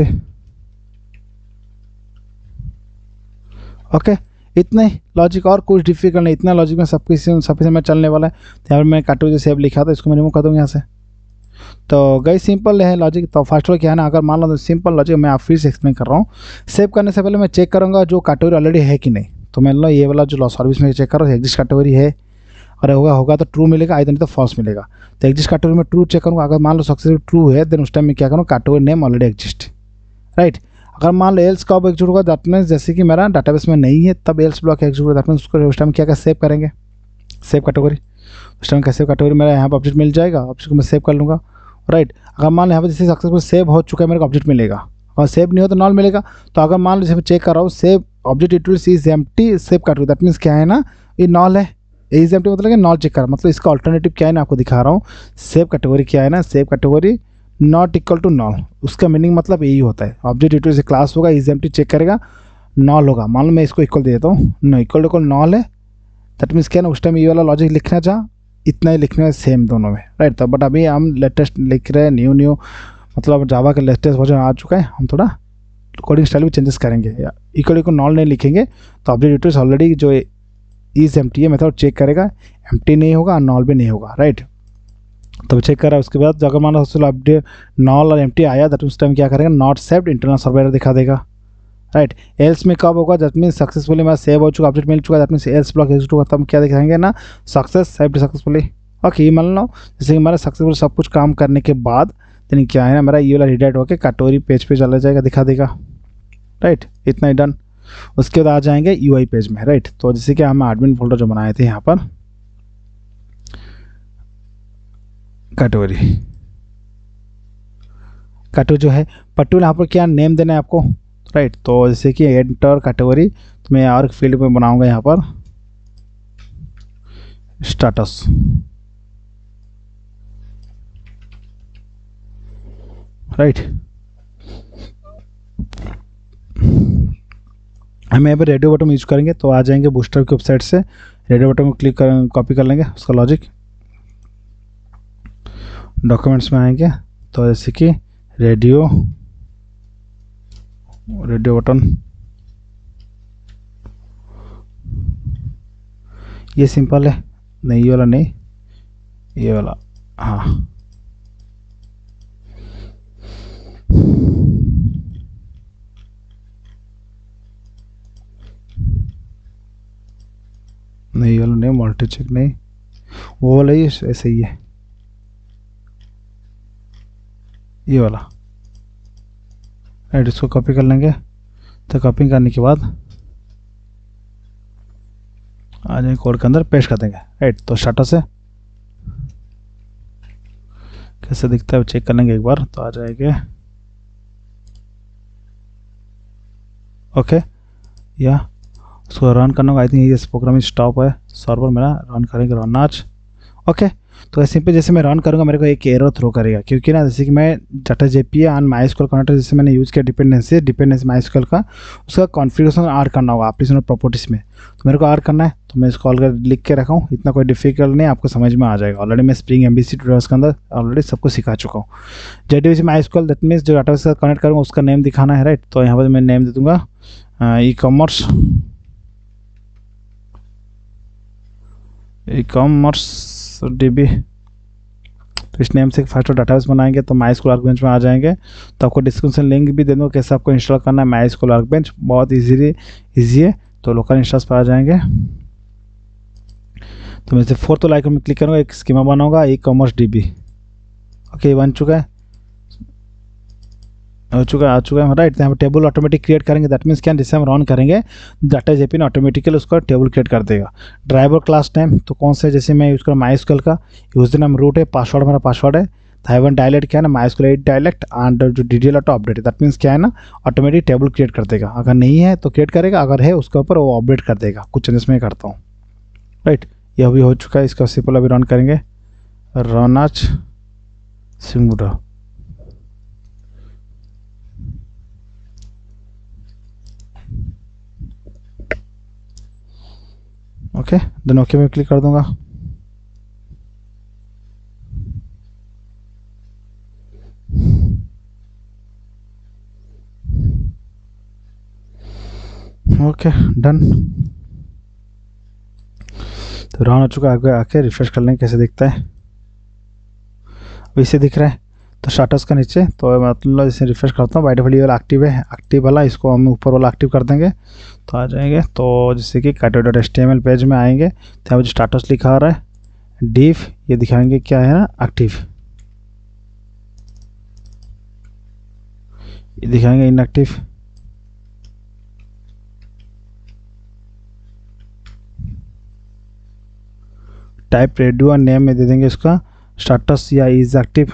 okay इतना ही लॉजिक, और कुछ डिफिकल्ट नहीं, इतना लॉजिक में सब कुछ सब कुछ में चलने वाला है। तो यहाँ पर मैं काटू जो सेव लिखा था इसको मैं रिमूव कर दूँगा यहाँ से। तो गई सिंपल है लॉजिक। तो फर्स्ट ऑफ क्या है ना, अगर मान लो तो सिंपल लॉजिक मैं आप फिर से एक्सप्लेन कर रहा हूँ। सेव करने से पहले मैं चेक करूँगा जो कैटेगरी ऑलरेडी है कि नहीं। तो मान लो ये वाला जो सर्विस में चेक करो एग्जिस्ट कैटेगरी है, और होगा होगा तो ट्रू मिलेगा, आइदर नहीं तो फॉल्स मिलेगा। तो एग्जिस्ट कैटेगरी में ट्रू चेक करूँगा, अगर मान लो सक्सेसफुल ट्रू है देन उस टाइम में क्या करूँ category name already exist, right. अगर मान लो एल्स कब एग्जीक्यूट होगा, दैट मीन्स जैसे कि मेरा डाटाबेस में नहीं है तब एल्स ब्लॉक एग्जीक्यूट होगा, दैट मीन्स उसको उस टाइम क्या क्या सेव करेंगे, सेव कैटेगरी, उस टाइम का सेव कैटेगरी मेरा यहाँ पर ऑब्जेक्ट मिल जाएगा, ऑब्जेक्ट को मैं सेव कर लूँगा, राइट। अगर मान लो यहाँ पर जैसे सक्सेसफुल सेव हो चुका है मेरे को ऑब्जेक्ट मिलेगा, और सेव नहीं हो तो नॉल मिलेगा। तो अगर मान लो जैसे मैं चेक कर रहा हूँ save object it is empty save category, that means क्या है ना, ये नॉल है, इज एम्प्टी मतलब कि नॉल चेक कर, मतलब इसका ऑल्टरनेटिव क्या है ना आपको दिखा रहा हूँ। सेव कैटेगरी क्या है ना, save category not equal to null, उसका मीनिंग मतलब यही होता है, ऑब्जेक्ट इट इज क्लास होगा, इज एम्प्टी चेक करेगा, नॉल होगा। मान लो मैं इसको इक्वल दे देता हूँ, no equal to equal null है, दैट मीन्स क्या है ना उस टाइम ये वाला लॉजिक लिखना चाह इतना ही लिखने में सेम दोनों में, राइट। तो बट अभी हम लेटेस्ट लिख रहे हैं, न्यू न्यू मतलब जावा का लेटेस्ट वर्जन आ चुका है, हम थोड़ा कोडिंग स्टाइल भी चेंजेस करेंगे, इक्वल इक्वल नॉल नहीं लिखेंगे तो ऑब्जेक्ट डिटेल्स ऑलरेडी जो इज एम्प्टी है मेथड चेक करेगा, एम्प्टी नहीं होगा, नॉल भी नहीं होगा, राइट। तो चेक करा, उसके बाद अगर मान लो चलो अपडेट नॉल और एम्प्टी आया, दैट उस टाइम क्या करेगा, नॉट सेव्ड इंटरनल सर्वर दिखा देगा, राइट। एल्स में कब होगा, दैट मीन्स सक्सेसफुली मेरा सेव हो चुका, ऑब्जेक्ट मिल चुका, that means else block execute होगा, तब क्या दिखाएंगे ना, सक्सेस सेव्ड सक्सेसफुली। ओके, मान लो जैसे कि हमारा सक्सेसफुल सब कुछ काम करने के बाद यानी क्या है ना, मेरा ये वाला रिडायरेक्ट होकर कैटेगरी पेज पे चला जाएगा, दिखा देगा, राइट। इतना ही डन। उसके बाद आ जाएंगे यूआई पेज में, राइट। तो जैसे कि हम एडमिन फोल्डर जो बनाए थे यहाँ पर कैटेगरी कैटेगरी जो है पर्टिकुलर यहाँ पर क्या नेम देना है आपको, राइट। तो जैसे कि एंटर कैटेगरी, तो मैं और फील्ड में बनाऊंगा यहाँ पर स्टेटस, राइट। हम यहाँ पर रेडियो बटन यूज करेंगे, तो आ जाएंगे बूस्टर की वेबसाइट से, रेडियो बटन को क्लिक कर कॉपी कर लेंगे उसका लॉजिक, डॉक्यूमेंट्स में आएंगे, तो जैसे कि रेडियो रेडियो बटन, ये सिंपल है, नहीं ये वाला नहीं, ये वाला, हाँ नहीं ये वाला नहीं, मल्टी चेक नहीं, वो वाला ही ऐसे ही है, ये वाला, राइट। इसको कॉपी कर लेंगे, तो कॉपी करने के बाद आ जाएंगे कोड के अंदर पेस्ट कर देंगे, राइट। तो स्टार्टस से कैसे दिखता है चेक कर लेंगे एक बार, तो आ जाएंगे, ओके। या उसको रन करना होगा, आई थिंक ये प्रोग्राम स्टॉप है, सर्वर मेरा रन करेंगे रन आज, ओके। तो सिंपल जैसे मैं रन करूँगा मेरे को एक एरर थ्रो करेगा, क्योंकि ना जैसे कि मैं data JP on MySQL connector जैसे मैंने यूज़ किया डिपेंडेंसी डिपेंडेंसी माइस्क्यूएल का, उसका कॉन्फ़िगरेशन ऐड करना होगा एप्लीकेशन प्रॉपर्टीज में, तो मेरे को ऐड करना है। तो मैं इसको ऑलरेडी लिख के रखा हूँ, इतना कोई डिफिकल्ट नहीं, आपको समझ में आ जाएगा। ऑलरेडी मैं स्प्रिंग एमबीसी ट्यूटोरियल्स के अंदर ऑलरेडी सबको सिखा चुका हूँ। जेडीबीसी माइस्क्यूएल दैट मीन्स जो डाटाबेस से कनेक्ट करूँगा उसका नेम दिखाना है, राइट। तो यहाँ पर मैं नेम दे दूँगा e commerce e commerce DB, तो इस नेम से फर्स्ट डाटाबेस बनाएंगे, तो माइस्क्यूएल वर्कबेंच में आ जाएंगे। तो आपको डिस्क्रिप्शन लिंक भी दे दूँ कैसे आपको इंस्टॉल करना है माइस्क्यूएल वर्कबेंच, बहुत इजीली इजी है। तो लोकल इंस्टॉल्स पर आ जाएंगे, तो मैं से फोर्थ वाला आइकन में क्लिक करूँगा, एक स्कीमा बनाऊंगा ई कॉमर्स डीबी, ओके बन चुका है, हो चुका आ चुका है, राइट। यहाँ पर टेबल ऑटोमेटिक क्रिएट करेंगे, दैट मीन्स क्या जैसे हम रन करेंगे डाटा जेपी ने ऑटोमेटिकली उसका टेबल क्रिएट कर देगा। ड्राइवर क्लास नेम तो कौन से, जैसे मैं यूज़ कर माइस्क्यूएल का यूजर नेम रूट है, पासवर्ड मेरा पासवर्ड है, थाइवन डायलेक्ट क्या है ना माइस्क्यूएल एट डायलेक्ट, एंड जो डीडीएल ऑटो अपडेट है, दैट मीन्स क्या है ना ऑटोमेटिक टेबल क्रिएट कर देगा, अगर नहीं है तो क्रिएट करेगा, अगर है उसके ऊपर वो अपडेट कर देगा। कुछ चेंजेस मैं करता हूँ, राइट। ये अभी हो चुका है, इसका सिंपल अभी रन करेंगे, रन आज सिंगुडा, ओके देन ओके में क्लिक कर दूंगा। ओके डन, तो रन हो चुका है। आगे आके रिफ्रेश कर लेंगे कैसे दिखता है, अब इसे दिख रहा है तो स्टाटस का नीचे, तो मतलब जैसे रिफ्रेश करता हूँ बाय डिफॉल्ट ये वाला एक्टिव है, एक्टिव वाला इसको हम ऊपर वाला एक्टिव कर देंगे, तो आ जाएंगे। तो जैसे कि category dot H T M L page में आएंगे, तो यहाँ पर जो स्टाटस लिखा आ रहा है डिव, ये दिखाएंगे क्या है ना एक्टिव, ये दिखाएंगे इनएक्टिव, टाइप रेडियो और नेम में दे देंगे इसका स्टेटस या is active.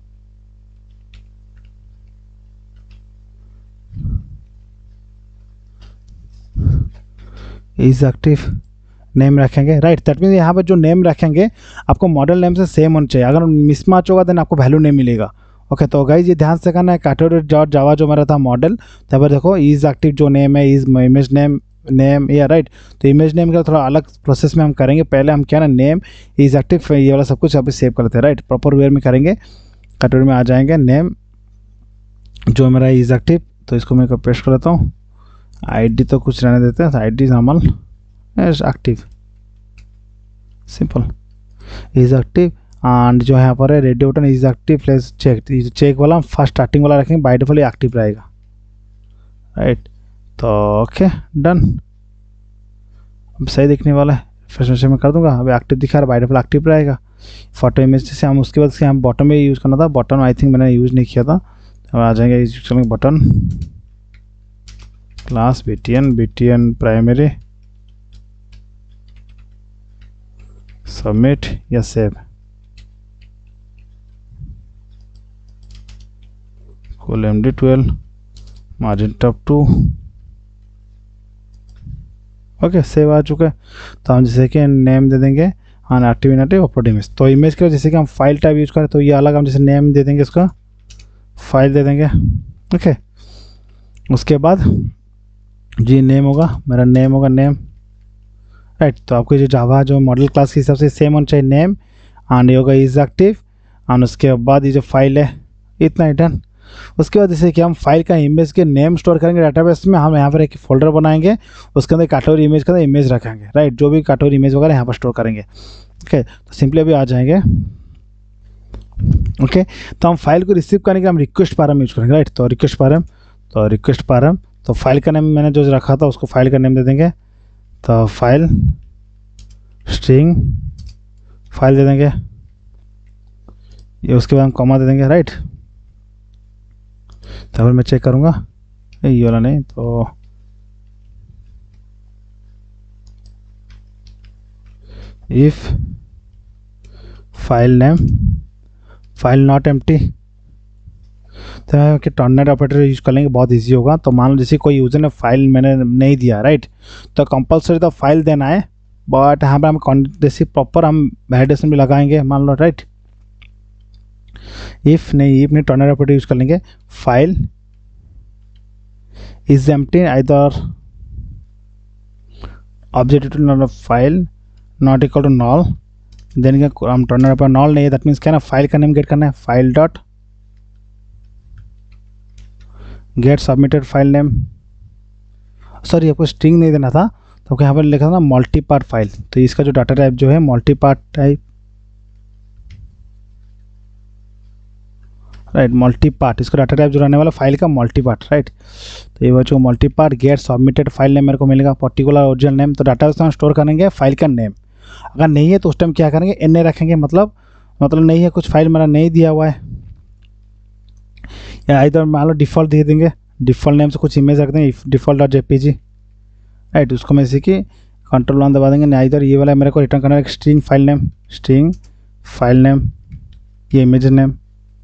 Is active name रखेंगे, राइट। दैट मीन्स यहाँ पर जो नेम रखेंगे आपको मॉडल नेम से सेम होना चाहिए, अगर मिसमैच होगा देन आपको वैल्यू नहीं मिलेगा। ओके, तो गाइस ये ध्यान से करना है। कैटेगरी डॉट जावा जो मेरा था मॉडल, तब पर देखो इज एक्टिव जो नेम है, इज इमेज नेम नेम या राइट। तो इमेज नेम का थोड़ा अलग प्रोसेस में हम करेंगे। पहले हम क्या ना नेम इज एक्टिव ये वाला सब कुछ अभी सेव कर लेते हैं, राइट। प्रॉपर वेयर में करेंगे। कैटेगरी में आ जाएंगे नेम जो मेरा इज एक्टिव, तो इसको मैं पेस्ट कर लेता हूँ। आईडी तो कुछ रहने देते हैं, ID normal active simple is active. And जो यहाँ पर है radio button is active plus check, check वाला हम फर्स्ट स्टार्टिंग वाला रखेंगे, बाय डिफॉल्ट एक्टिव रहेगा, राइट। तो ओके डन, अब सही दिखने वाला है। फर्स्ट में कर दूंगा, अब एक्टिव दिखा रहा है, बाय डिफॉल्ट एक्टिव रहेगा। फोटो इमेज से हम उसके बाद से हम बॉटम में यूज़ करना था, बॉटम आई थिंक मैंने यूज़ नहीं किया था। अब आ जाएंगे चलेंगे button class BTN BTN primary submit या save col M D twelve margin top two. Okay save आ चुका है। तो हम जैसे कि नेम दे देंगे हाँ एक्टिव इनएक्टिव अपलोड इमेज। तो इमेज के जैसे कि हम फाइल टाइप यूज़ करें तो ये अलग हम जैसे नेम दे देंगे, इसका फाइल दे देंगे। ओके उसके बाद जी नेम होगा मेरा, नेम होगा नेम, राइट। तो आपको जो जावा जो मॉडल क्लास के हिसाब से सेम होना चाहिए नेम, एंड ये होगा इज एक्टिव। एंड उसके बाद ये जो फाइल है इतना ही डन। उसके बाद जैसे कि हम फाइल का इमेज के नेम स्टोर करेंगे डाटाबेस में, हम यहाँ पर एक फोल्डर बनाएंगे, उसके अंदर कैटेगरी इमेज के अंदर इमेज रखेंगे, राइट। जो भी कैटेगरी इमेज वगैरह यहाँ पर स्टोर करेंगे। ओके तो सिंपली अभी आ जाएंगे। ओके तो हम फाइल को रिसीव करने के लिए हम रिक्वेस्ट पैराम यूज करेंगे, राइट। तो रिक्वेस्ट पैराम, तो रिक्वेस्ट पैराम, तो फाइल का नेम मैंने जो रखा था उसको फाइल का नेम दे देंगे। तो फाइल स्ट्रिंग फाइल दे देंगे, ये उसके बाद हम कॉमा दे देंगे, राइट। तो अगर मैं चेक करूँगा ये वाला नहीं, तो if file name file not empty, तो कि टर्मिनेट ऑपरेटर यूज कर लेंगे, बहुत इजी होगा। तो मान लो जैसे कोई यूजर ने फाइल मैंने नहीं दिया, राइट, तो कंपलसरी तो फाइल देना है, बट यहाँ पर हम जैसे प्रॉपर हम वैलिडेशन भी लगाएंगे, मान लो, राइट। इफ नहीं इफ नहीं टर्मिनेट ऑपरेटर यूज कर लेंगे, file is empty either object to file not equal to null, then हम टर्मिनेट ऑपरेटर नॉल नहीं है, दैट मीन्स क्या ना फाइल का नेम गेट करना है, file dot get submitted file name. Sorry आपको स्ट्रिंग नहीं देना था, तो यहाँ पर लिखा था ना मल्टी पार्ट फाइल, तो इसका जो डाटा टाइप जो है multi part type, right. Multi part इसका डाटा टाइप जो रहने वाला फाइल का मल्टी पार्ट, राइट। तो ये बच्चों multi part get submitted file name मेरे को मिलेगा, पर्टिकुलर ओरिजिनल नेम। तो डाटा हम स्टोर करेंगे फाइल का नेम, अगर नहीं है तो उस टाइम क्या करेंगे एन ए रखेंगे, मतलब मतलब नहीं है कुछ फाइल मेरा नहीं दिया हुआ है, या इधर मान लो डिफ़ॉल्ट दे देंगे, डिफ़ॉल्ट नेम से कुछ इमेज रख देंगे डिफ़ॉल्ट डॉट जेपीजी, राइट। उसको मैं सीखी कंट्रोल ऑन दबा देंगे, नहीं इधर ये वाला मेरे को रिटर्न करना है string file name, string file name ये इमेज नेम।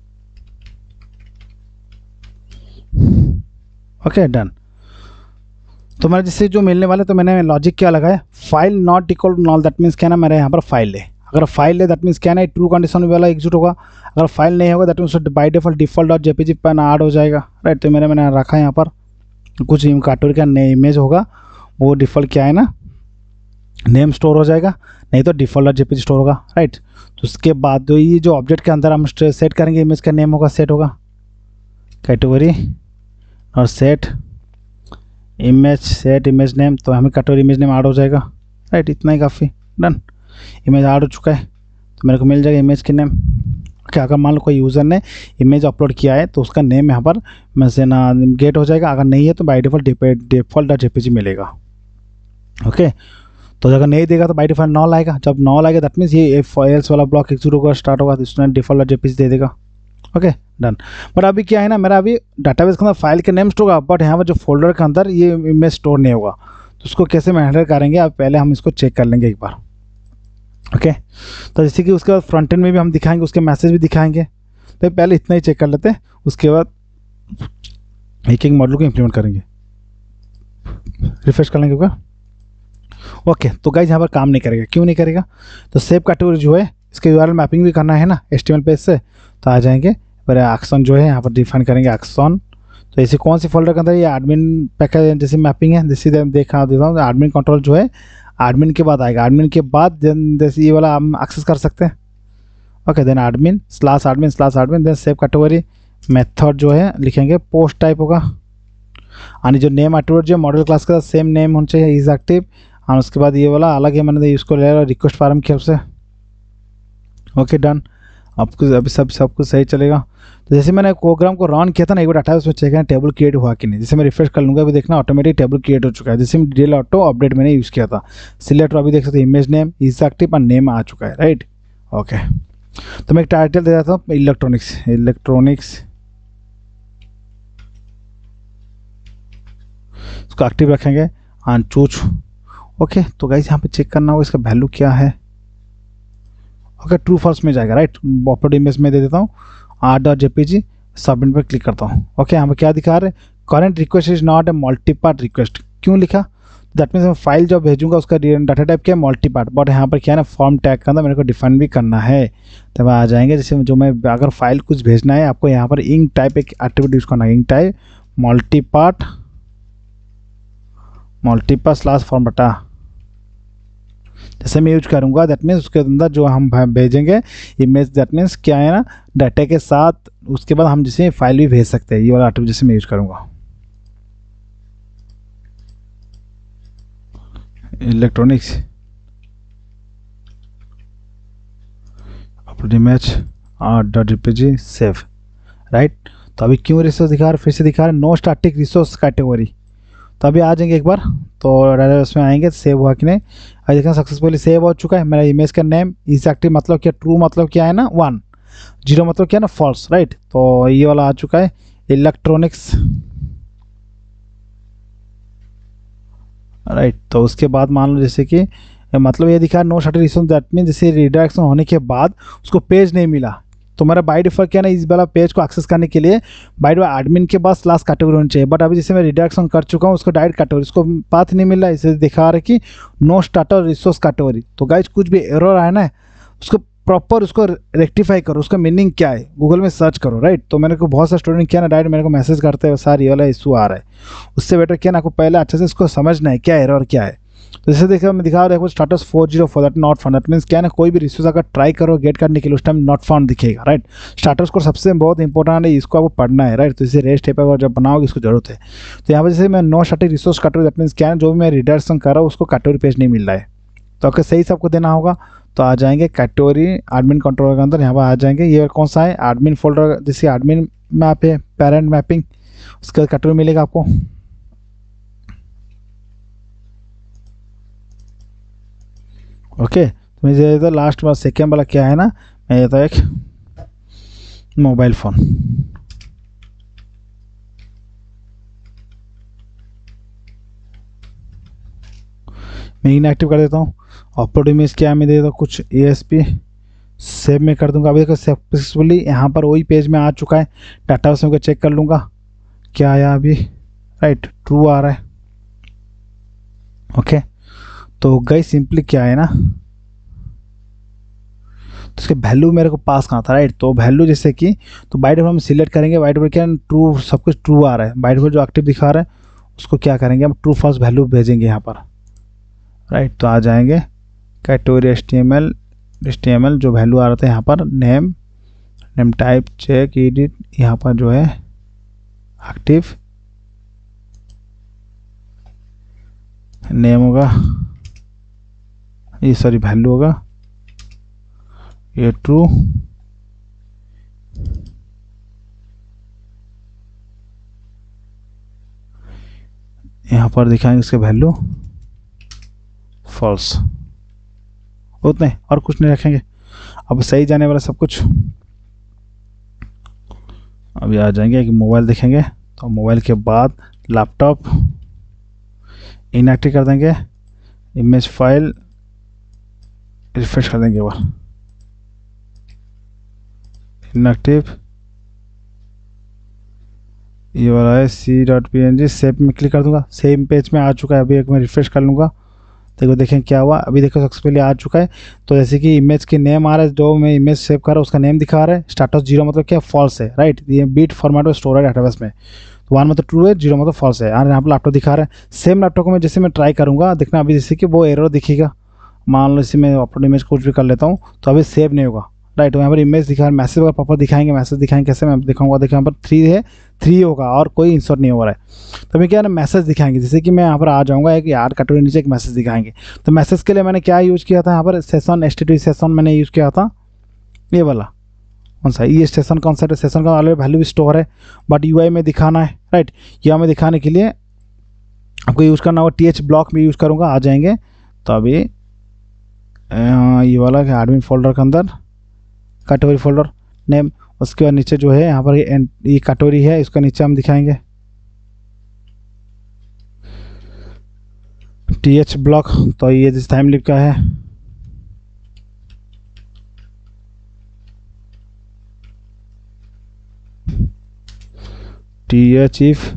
Okay done. तो मेरा जिससे जो मिलने वाले, तो मैंने लॉजिक क्या लगाया, file not equal to null, that means क्या ना मेरे यहाँ पर फाइल है, अगर फाइल है दैट मीन्स क्या ना ट्रू कंडीशन वाला एग्जीक्यूट होगा, अगर फाइल नहीं होगा that means by default default dot JPG पर ऐड हो जाएगा, राइट। तो मैंने मैंने रखा है यहाँ पर कुछ कैटेगरी का नए इमेज होगा, वो डिफ़ॉल्ट क्या है ना नेम स्टोर हो जाएगा, नहीं तो डिफ़ॉल्ट डॉट जेपीजी स्टोर होगा, राइट। तो उसके बाद जो ये जो ऑब्जेक्ट के अंदर हम सेट करेंगे इमेज का नेम होगा, सेट होगा कैटेगरी और set image, set image name, तो हमें कैटेगरी इमेज नेम ऐड हो जाएगा, राइट। इतना ही काफ़ी डन। इमेज ऐड हो चुका है, तो मेरे को मिल जाएगा इमेज के नेम। क्या अगर मान लो कोई यूज़र ने इमेज अपलोड किया है तो उसका नेम यहाँ पर मैं से ना गेट हो जाएगा, अगर नहीं है तो by default default dot JPG मिलेगा। ओके तो अगर नहीं देगा तो बाई डिफ़ॉल्ट नॉल आएगा, जब नॉल आएगा दैट मीन्स ये एफ एल्स वाला ब्लॉक एग्जीक्यूट होगा स्टार्ट होगा, तो इसमें डिफ़ॉल्ट डॉट जेपीजी दे देगा। Okay done. बट अभी क्या है ना मेरा अभी डाटाबेस के अंदर फाइल के नेम स्टोर होगा, बट यहाँ पर जो फोल्डर के अंदर ये इमेज स्टोर नहीं होगा, तो उसको कैसे मैं हैंडल करेंगे अब पहले हम इसको चेक कर लेंगे एक बार। ओके, तो जैसे कि उसके बाद फ्रंट एंड में भी हम दिखाएंगे, उसके मैसेज भी दिखाएंगे। तो पहले इतना ही चेक कर लेते हैं, उसके बाद एक एक मॉड्यूल को इम्प्लीमेंट करेंगे। रिफ्रेश कर लेंगे क्या? ओके, तो गाइज यहाँ पर काम नहीं करेगा। क्यों नहीं करेगा? तो सेव कैटेगरी जो है इसके यूआरएल मैपिंग भी करना है ना एचटीएमएल पेज से, तो आ जाएंगे पर एक्शन जो है यहाँ पर डिफाइन करेंगे एक्शन। तो ऐसे कौन सी फोल्डर के अंदर ये एडमिन पैकेज जैसे मैपिंग है, जैसे देखा देता हूँ एडमिन कंट्रोल जो है एडमिन के बाद आएगा। एडमिन के बाद जैसे ये वाला हम एक्सेस कर सकते हैं। Okay, then admin slash admin slash admin, then save category method जो है लिखेंगे पोस्ट टाइप होगा, यानी जो नेम एट्रीब्यूट जो मॉडल क्लास का सेम नेम होना चाहिए इज एक्टिव। और उसके बाद ये वाला अलग है, मैंने इसको ले लिया रिक्वेस्ट फॉर्म की से। ओके डन, आपको अभी सब सब कुछ सही चलेगा। तो जैसे मैंने प्रोग्राम को रन किया था ना, एक बार डाटा उसमें चेक करना टेबल क्रिएट हुआ कि नहीं। जैसे मैं रिफ्रेश कर लूँगा अभी देखना ऑटोमेटिक टेबल क्रिएट हो चुका है। जैसे डिटेल ऑटो अपडेट मैंने यूज़ किया था। सिलेक्ट अभी देख सकते इमेज नेम इज एक्टिव और नेम आ चुका है, राइट। ओके, तो मैं एक टाइटल दे देता हूँ इलेक्ट्रॉनिक्स इलेक्ट्रॉनिक्स इसको एक्टिव रखेंगे एंड चूज। ओके, तो गाइस यहाँ पे चेक करना होगा इसका वैल्यू क्या है। ओके, ट्रू फॉल्स में जाएगा, राइट। अपलोड इमेज में दे देता हूँ आर डॉट जेपीजी, सबमिट पर क्लिक करता हूँ। ओके, यहाँ पे क्या दिखा रहे current request is not a multipart request. क्यों लिखा? दैट मीन्स मैं फाइल जब भेजूंगा उसका डाटा टाइप क्या है मल्टीपार्ट, बट यहाँ पर क्या है ना फॉर्म टैग का अंदर मेरे को डिफाइन भी करना है। तब आ जाएंगे जैसे जो मैं अगर फाइल कुछ भेजना है आपको यहाँ पर इंक टाइप एक एट्रीब्यूट यूज करना है, enctype multipart multipart slash form बटा जैसे मैं यूज करूँगा। दैट मीन्स उसके अंदर जो हम भेजेंगे इमेज दैट मीन्स क्या है ना डाटा के साथ, उसके बाद हम जैसे फाइल भी भेज सकते हैं। ये वाला एट्रीब्यूट जैसे मैं यूज करूँगा electronics upload image R dot JPG save, right. तो अभी क्यों रिसोर्स दिखा रहे फिर से दिखा रहे नो स्टैटिक रिसोर्स कैटेगरी। तो अभी आ जाएंगे एक बार, तो डाटा उसमें आएंगे सेव हुआ कि नहीं। अभी देखना सक्सेसफुली सेव हो चुका है। मेरा इमेज का नेम इज एक्टिव मतलब क्या, ट्रू मतलब क्या है ना वन, जीरो मतलब क्या है ना फॉल्स, राइट। तो ये वाला आ चुका है इलेक्ट्रॉनिक्स, राइट। तो उसके बाद मान लो जैसे कि मतलब ये दिखा no static resource, that mean जैसे रिडायरेक्शन होने के बाद उसको पेज नहीं मिला, तो मेरा बाय डिफॉल्ट क्या ना इस वाला पेज को एक्सेस करने के लिए बाय डिफॉल्ट एडमिन के पास लास्ट कैटेगरी होनी चाहिए। बट अभी जैसे मैं रिडायरेक्शन कर चुका हूँ उसको डायरेक्ट कैटेगरी, उसको पाथ नहीं मिल रहा है, इसे दिखा रहा है कि नो स्टार्टर रिसोर्स कैटेगरी। तो गाइज कुछ भी एरर आया ना उसको प्रॉपर उसको रेक्टिफाई करो, उसका मीनिंग क्या है गूगल में सर्च करो, राइट। तो मेरे को बहुत सारे स्टूडेंट क्या ना डायरेक्ट मेरे को मैसेज करते हैं सर ये वाला इशू आ रहा है। उससे बेटर क्या ना आपको पहले अच्छे से इसको समझना है क्या एरर क्या है। तो जैसे देखो मैं दिखा रहा हूँ status four zero four that not found, that means क्या ना कोई भी रिसोर्स अगर ट्राई करो गेट करने के लिए उस टाइम नॉट फाउंड दिखेगा, राइट। स्टाटस को सबसे बहुत इंपॉर्टेंट है, इसको आपको पढ़ना है, राइट। तो इसे रेस्ट टाइप जब बनाओगे इसको जरूरत है। तो यहाँ पर जैसे मैं no static resource category, that means क्या है जो भी मैं रिडायरेक्शन कर रहा हूँ उसको कैटेगरी पेज नहीं मिल रहा है। तो आपको सही सबको देना होगा। तो आ जाएंगे कैटेगरी एडमिन कंट्रोलर के अंदर, यहाँ पर आ जाएंगे ये कौन सा है एडमिन फोल्डर, जैसे एडमिन मैप है पेरेंट मैपिंग, उसका कैटेगरी मिलेगा आपको। ओके, तो मुझे तो लास्ट बार सेकेंड वाला क्या है ना, मैं ये तो एक मोबाइल फ़ोन, मैं इनएक्टिव कर देता हूँ। अपलोड इमेज क्या है मैं दे देता हूँ कुछ ए एस पी, सेव में कर दूंगा। अभी देखो सक्सेसफुली यहाँ पर वही पेज में आ चुका है। डाटा उसमें को चेक कर लूँगा क्या आया अभी, राइट ट्रू आ रहा है। ओके, तो गई सिंपली क्या है ना तो उसके वैल्यू मेरे को पास कहाँ था, राइट। तो वैल्यू जैसे कि तो बाय डिफॉल्ट हम सिलेक्ट करेंगे, बाय डिफॉल्ट क्या ट्रू सब कुछ ट्रू आ रहा है, बाय डिफॉल्ट जो एक्टिव दिखा रहा है उसको क्या करेंगे हम ट्रू फॉल्स वैल्यू भेजेंगे यहाँ पर, राइट। तो आ जाएंगे category H T M L H T M L जो वैल्यू आ रहा था यहाँ पर name name type check edit, यहाँ पर जो है एक्टिव नेम होगा ये सॉरी वैल्यू होगा ये ट्रू, यहाँ पर दिखाएंगे इसके वैल्यू फॉल्स, उतने और कुछ नहीं रखेंगे। अब सही जाने वाला सब कुछ। अभी आ जाएंगे कि मोबाइल देखेंगे, तो मोबाइल के बाद लैपटॉप इनएक्टिव कर देंगे, इमेज फाइल रिफ्रेश कर देंगे एक बार, इनएक्टिव ये वाला है C dot P N G, save में क्लिक कर दूंगा, सेम पेज में आ चुका है। अभी एक मैं रिफ्रेश कर लूँगा, देखो देखें क्या हुआ, अभी देखो सक्सेसफुली आ चुका है। तो जैसे कि इमेज की नेम आ रहा है, जो मैं इमेज सेव कर रहा हूँ उसका नेम दिखा रहा है, स्टेटस जीरो मतलब क्या, फॉल्स है, राइट। ये बीट फॉर्मेट में स्टोर है डेटाबेस में, तो वन मतलब ट्रू है, जीरो मतलब फॉल्स है। यहाँ पर लैपटॉप दिखा रहा है। सेम लैपटॉप को मैं जैसे मैं ट्राई करूँगा, देखना अभी जैसे कि वो एरर दिखेगा। मान लो इसी में अपलोड इमेज कुछ भी कर लेता हूँ, तो अभी सेव नहीं होगा, राइट। तो यहाँ पर इमेज दिखा, मैसेज का पापा दिखाएंगे, मैसेज दिखाएंगे कैसे मैं दिखाऊंगा, देखो यहाँ पर थ्री है, थ्री होगा और कोई इंसर्ट नहीं हो रहा है। तो मैं क्या ना मैसेज दिखाएंगे, जैसे कि मैं यहाँ पर आ जाऊँगा, एक यार कैटेगरी नीचे एक मैसेज दिखाएंगे। तो मैसेज के लिए मैंने क्या यूज़ किया था, यहाँ पर session S T T session मैंने यूज़ किया था, ये वाला कौन सा, ये सेशन कौन सा है, सेशन का ऑलरेडी वैल्यू भी स्टोर है, बट यू आई में दिखाना है, राइट। यू आई में दिखाने के लिए आपको यूज़ करना होगा, टी एच ब्लॉक में यूज़ करूँगा, आ जाएंगे। तो अभी ये वाला एडमिन फोल्डर के अंदर कैटेगरी फोल्डर नेम, उसके बाद नीचे जो है यहाँ पर ये कैटेगरी है, इसका नीचे हम दिखाएंगे टी एच ब्लॉक। तो ये जिस टाइम लिप का है, T H if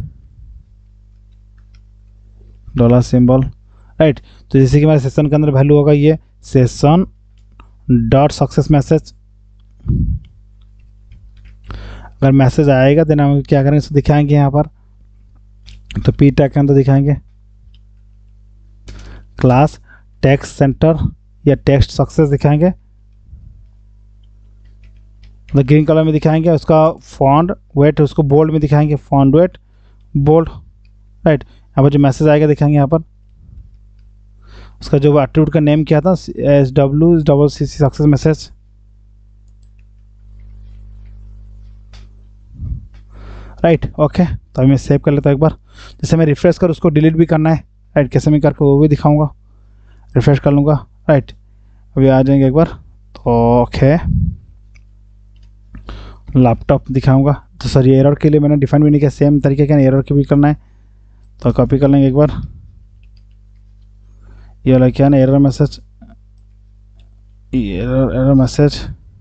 dollar symbol, right. तो जैसे कि हमारे सेशन के अंदर वैल्यू होगा ये सेशन डॉट सक्सेस मैसेज। अगर मैसेज आएगा देन हम क्या करेंगे, इसको दिखाएंगे यहाँ पर। तो पी टैग के अंदर दिखाएंगे क्लास टेक्स्ट सेंटर या टेक्स्ट सक्सेस दिखाएंगे, मतलब ग्रीन कलर में दिखाएंगे। उसका फॉन्ट वेट उसको बोल्ड में दिखाएंगे, फॉन्ट वेट बोल्ड, राइट। यहाँ पर जो मैसेज आएगा दिखाएंगे यहाँ पर, उसका जो एट्रीब्यूट का नेम क्या था, S W double C C success message, right. Okay, तो मैं सेव कर लेता हूँ एक बार। जैसे मैं रिफ्रेश कर उसको डिलीट भी करना है, राइट, कैसे मैं करके वो भी दिखाऊंगा। रिफ्रेश कर लूँगा, राइट, अभी आ जाएंगे एक बार। तो ओके लैपटॉप दिखाऊंगा। तो सर ये एरर के लिए मैंने डिफाइन भी नहीं किया, सेम तरीके का एरर के भी करना है। तो कॉपी कर लेंगे एक बार, ये वाला क्या ना error message, error error message,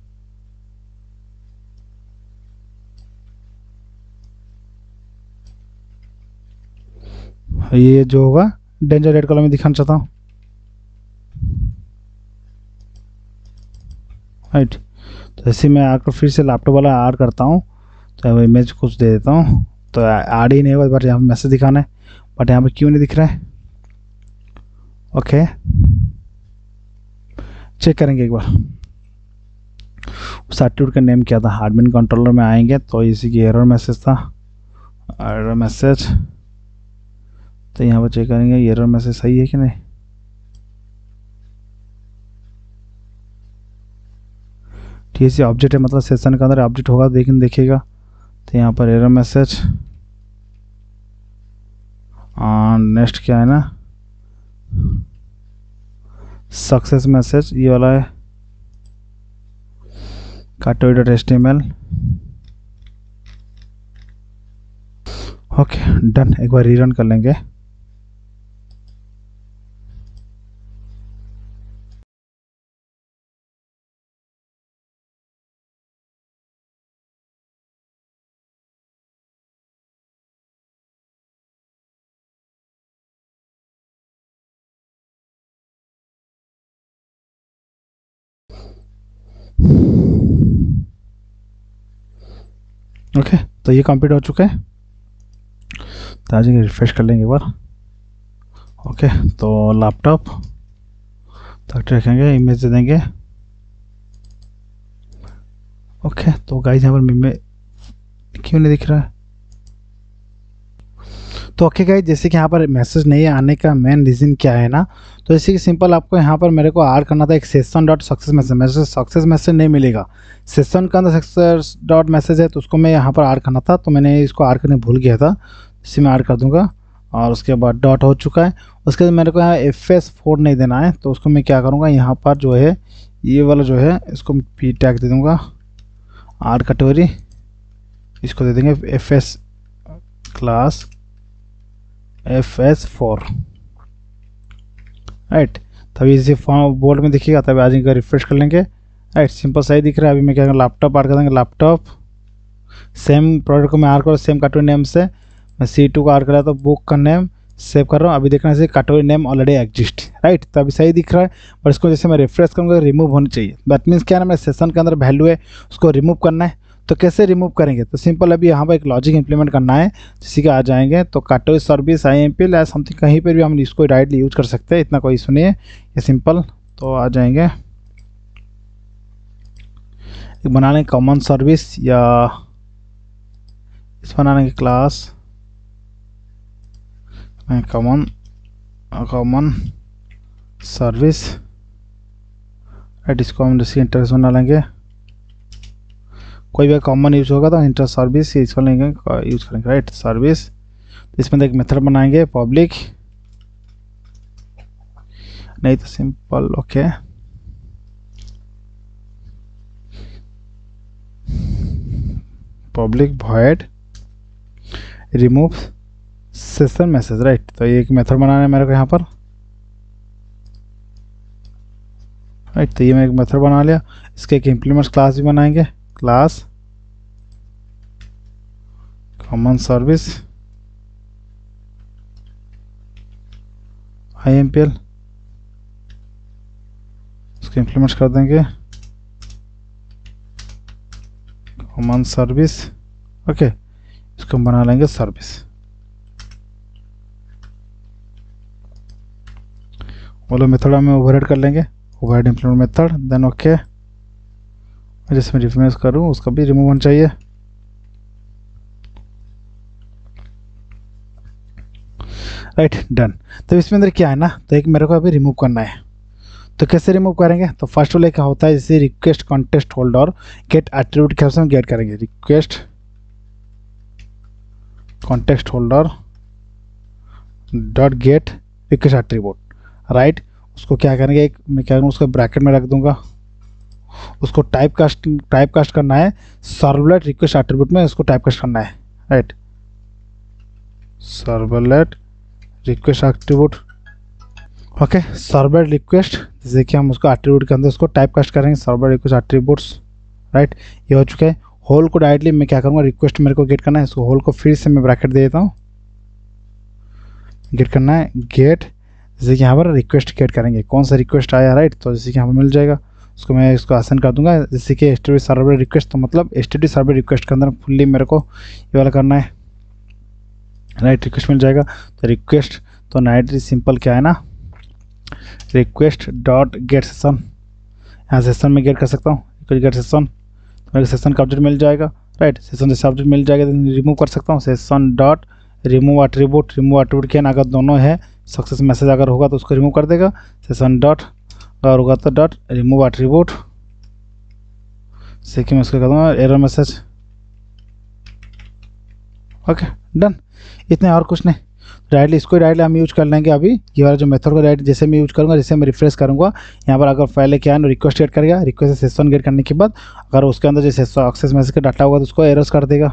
ये जो होगा डेंजर रेड कलर में दिखाना चाहता हूँ, राइट। तो ऐसे मैं आकर फिर से लैपटॉप वाला ऐड करता हूँ, तो इमेज कुछ दे देता हूँ। तो ऐड ही नहीं होगा, बट यहाँ पर मैसेज दिखाना है, बट यहाँ पर क्यों नहीं दिख रहा है। ओके चेक करेंगे एक बार, उस एट्रीब्यूट का नेम क्या था, एडमिन कंट्रोलर में आएंगे। तो इसी की एरर मैसेज था, एरर मैसेज। तो यहाँ पर चेक करेंगे ये एरर मैसेज सही है कि नहीं। ठीक है, ऑब्जेक्ट है मतलब सेशन के अंदर ऑब्जेक्ट होगा, लेकिन देखिएगा। तो यहाँ पर एरर मैसेज, नेक्स्ट क्या है ना, सक्सेस मैसेज, ये वाला है category dot H T M L. Okay done, एक बार रीरन कर लेंगे। ओके okay, तो ये कंप्लीट हो चुका है। तो आज रिफ्रेश कर लेंगे एक बार। ओके okay, तो लैपटॉप तक रखेंगे, इमेज दे देंगे। ओके okay, तो गाइस यहाँ पर में क्यों नहीं दिख रहा है। तो ओके गाइस, जैसे कि यहाँ पर मैसेज नहीं आने का मेन रीज़न क्या है ना, तो जैसे कि सिंपल आपको यहाँ पर मेरे को ऐड करना था एक session dot success message, message success message नहीं मिलेगा, सेशन का अंदर सक्सेस डॉट मैसेज है, तो उसको मैं यहाँ पर ऐड करना था। तो मैंने इसको ऐड करने भूल गया था, इसी में ऐड कर दूँगा। और उसके बाद डॉट हो चुका है। उसके बाद मेरे को यहाँ एफ एस फोर नहीं देना है, तो उसको मैं क्या करूँगा, यहाँ पर जो है ये वाला जो है इसको पी टैग दे दूँगा, आर कैटेगरी, इसको दे देंगे F S class F S four, right. तभी इसी फॉर्म बोर्ड में दिखेगा, तभी आ जाएगा, रिफ्रेश कर लेंगे। राइट, सिंपल सही दिख रहा है। अभी मैं क्या करूँगा, लैपटॉप ऐड कर देंगे, लैपटॉप सेम प्रोडक्ट को मैं आर कर सेम कैटेगरी नेम से मैं सी टू का आर कर रहा था, बुक का नेम सेव कर रहा हूँ। अभी देखना चाहिए category name already exist, right, तो अभी सही दिख रहा है। पर इसको जैसे मैं रिफ्रेश करूँगा रिमूव होनी चाहिए। दैट मीन्स क्या है ना, मेरे सेशन के अंदर वैल्यू है उसको रिमूव करना है। तो कैसे रिमूव करेंगे, तो सिंपल अभी यहाँ पर एक लॉजिक इंप्लीमेंट करना है, जिससे कि आ जाएंगे तो category service I M P L या समथिंग कहीं पर भी हम इसको डायरेक्टली यूज कर सकते हैं, इतना कोई इशू नहीं है, ये सिंपल। तो आ जाएंगे, बना लेंगे कॉमन सर्विस या इस बना लेंगे class common common service. Right, इसको हम जैसे इंटरफेस बना लेंगे, कोई भी कॉमन यूज होगा तो इंटर सर्विस इसको लेंगे यूज करेंगे। राइट, सर्विस इसमें एक मेथड बनाएंगे पब्लिक, नहीं तो simple okay public void remove session message. Right, तो ये एक मेथड बनाना है मेरे को यहाँ पर। राइट, तो ये मैं एक मेथड बना लिया, इसके एक इम्प्लीमेंट्स क्लास भी बनाएंगे, class common service I M P L, इसको इम्प्लीमेंट्स कर देंगे कॉमन सर्विस। ओके, इसको हम बना लेंगे सर्विस। बोलो मेथड हमें ओवरराइड कर लेंगे, override implement method, then okay. जैसे मैं रिफ्रेश करूँ उसका भी रिमूव होना चाहिए। Right, done. तो इसमें अंदर क्या है ना, तो एक मेरे को अभी रिमूव करना है, तो कैसे रिमूव करेंगे, तो फर्स्ट वाले क्या होता है, जैसे request context holder get attribute के हम गेट करेंगे, request context holder dot get request attribute. Right, उसको क्या करेंगे, एक मैं क्या करूँ उसको ब्रैकेट में रख दूंगा, उसको टाइप कास्ट टाइप कास्ट करना है सर्वलेट रिक्वेस्ट एट्रीब्यूट में, उसको टाइप कास्ट करना है। Right, servlet request attribute. Okay, servlet request, जैसे कि हम उसको एट्रीब्यूट के अंदर उसको टाइप कास्ट करेंगे सर्वलेट रिक्वेस्ट एट्रीब्यूट्स। राइट, ये हो चुका है। होल को डायरेक्टली मैं क्या करूँगा, रिक्वेस्ट मेरे को गेट करना है, इसको होल को फिर से मैं ब्रैकेट दे देता हूँ, गेट करना है गेट, जैसे कि यहाँ पर रिक्वेस्ट गेट करेंगे, कौन सा रिक्वेस्ट आया। राइट, तो जैसे कि यहाँ पर मिल जाएगा, उसको मैं इसको असाइन कर दूंगा, जैसे कि H T T P server request, तो मतलब H T T P server request के अंदर फुल्ली मेरे को ये वाला करना है। राइट, रिक्वेस्ट मिल जाएगा, तो रिक्वेस्ट तो नाइट सिंपल क्या है ना, रिक्वेस्ट डॉट गेट सेशन, यहाँ सेशन में गेट कर सकता हूँ, गेट सेशन, तो मेरे सेशन का ऑब्जेक्ट मिल जाएगा। राइट, सेशन जैसे ऑब्जेक्ट मिल जाएगा तो रिमूव कर सकता हूँ, session dot remove attribute, remove attribute क्या, अगर दोनों है सक्सेस मैसेज अगर होगा तो उसको रिमूव कर देगा, सेशन डॉट अगर होगा तो डॉट रिमूव एट्रीब्यूट, से कि मैं उसको कर दूँगा एरर मैसेज। ओके, डन, इतने और कुछ नहीं। डायरेक्टली इसको डायरेक्टली हम यूज कर लेंगे। अभी ये वाला जो मेथड को डायरेक्ट जैसे मैं यूज करूँगा, जैसे मैं रिफ्रेश करूँगा, यहाँ पर अगर पहले क्या है रिक्वेस्ट गेट करेगा, रिक्वेस्ट से सेशन गेट करने के बाद अगर उसके अंदर जैसे सक्सेस मैसेज का डाटा होगा तो उसको एरर्स कर देगा,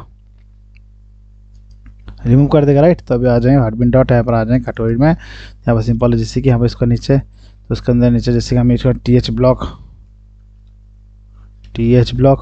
रिमूव कर देगा। राइट, तो अभी आ जाएंगे हार्डबिन डॉट यहाँ पर आ जाएंगे कैटेगरी में, यहाँ पर सिंपल है, जैसे कि यहाँ पर इसको नीचे, तो उसके अंदर नीचे जैसे कि हम इसका T H block T H block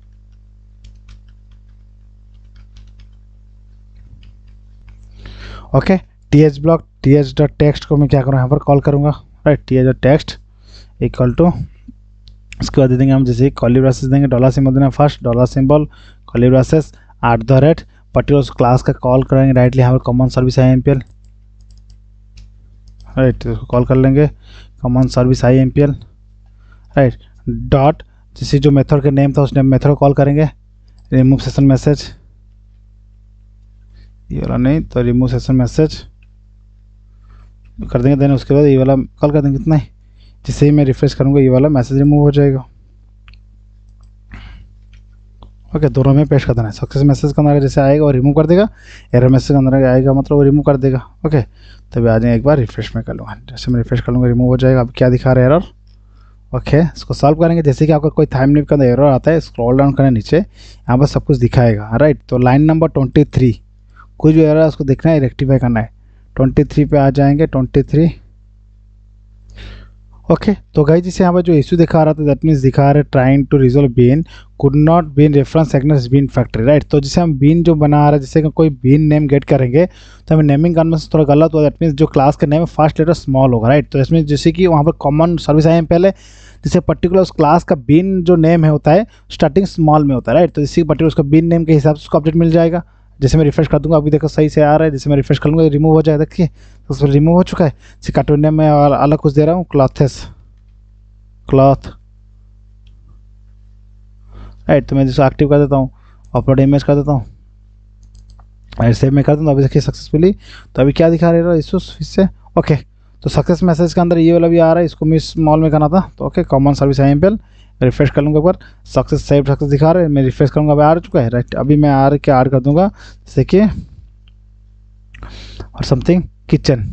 okay, T H block T H dot text को मैं क्या करूँ यहाँ पर कॉल करूँगा। Right, T H dot text equal to, इसके बाद दे देंगे हम जैसे कॉली ब्रासेस देंगे, डॉलर सिंबल देना first, dollar symbol curly braces at the rate particular class का कॉल करेंगे डायरेक्टली यहाँ पर common service I M P L. Right, इसको कॉल कर लेंगे common service I M P L. Right, dot जैसे जो मेथड का नेम था उस नेम मेथड को कॉल करेंगे, रिमूव सेशन मैसेज, ये वाला नहीं तो रिमूव सेशन मैसेज कर देंगे, देन उसके बाद ये वाला कॉल कर देंगे, इतना ही। जिससे ही मैं रिफ्रेश करूँगा ये वाला मैसेज रिमूव हो जाएगा। ओके, दोनों में पेस्ट कर देना है, सक्सेस मैसेज के अंदर जैसे आएगा वो रिमूव कर देगा, एरर मैसेज के अंदर आएगा मतलब वो रिमूव कर देगा। ओके, तभी आ जाए एक बार रिफ्रेश में कर लूँगा, जैसे मैं रिफ्रेश कर लूँगा रिमूव हो जाएगा। अब क्या दिखा रहा है एरर। ओके, इसको सॉल्व करेंगे, जैसे कि आपको कोई थाइमनिप के अंदर एरर आता है, स्क्रॉल डाउन करने नीचे यहाँ पर सब कुछ दिखाएगा। राइट, तो लाइन नंबर ट्वेंटी थ्री कुछ भी एरर है उसको देखना है, रेक्टिफाई करना है। ट्वेंटी थ्री पे आ जाएंगे, ट्वेंटी थ्री ओके तो गाइस जैसे यहाँ पर जो इशू दिखा रहा था दैट मीन्स दिखा रहा है trying to resolve bean could not bean reference against bean factory right. तो जैसे हम बीन जो बना रहे हैं जैसे कि कोई बीन नेम गेट करेंगे तो हमें नेमिंग कन्वेंशन थोड़ा गलत हुआ। दैट मीन्स जो क्लास का नेम है फर्स्ट लेटर स्मॉल होगा राइट। तो इसमें जैसे कि वहाँ पर कॉमन सर्विस आए हैं पहले, जैसे पर्टिकुलर उस क्लास का बीन जो नेम है होता है स्टार्टिंग स्मॉल में होता है राइट। तो इसी पर्टिकुलर उसका बीन नेम के हिसाब से उसको अपडेट मिल जाएगा। जैसे मैं रिफ्रेश कर दूंगा अभी देखो सही से आ रहा है, जैसे मैं रिफ्रेश कर लूँगा रिमूव हो जाएगा। देखिए तो उसमें रिमूव हो चुका है। जैसे कार्टून नेम में और अलग कुछ दे रहा हूँ क्लॉथेस क्लॉथ राइट। तो मैं जिसको एक्टिव कर देता हूँ अपलोड इमेज कर देता हूँ और सेव में कर दूँ। अभी देखिए सक्सेसफुली तो अभी क्या दिखा रहा है इशू फिर से। ओके तो सक्सेस मैसेज के अंदर ये वाला भी आ रहा है, इसको मिस स्मॉल में करना था। तो okay common service I M P L refresh कर लूँगा एक बार, सक्सेस सेव सक्सेस दिखा रहा है। मैं रिफ्रेश करूँगा अभी आ चुका है राइट। अभी मैं आर के ऐड कर दूँगा जैसे कि और समथिंग किचन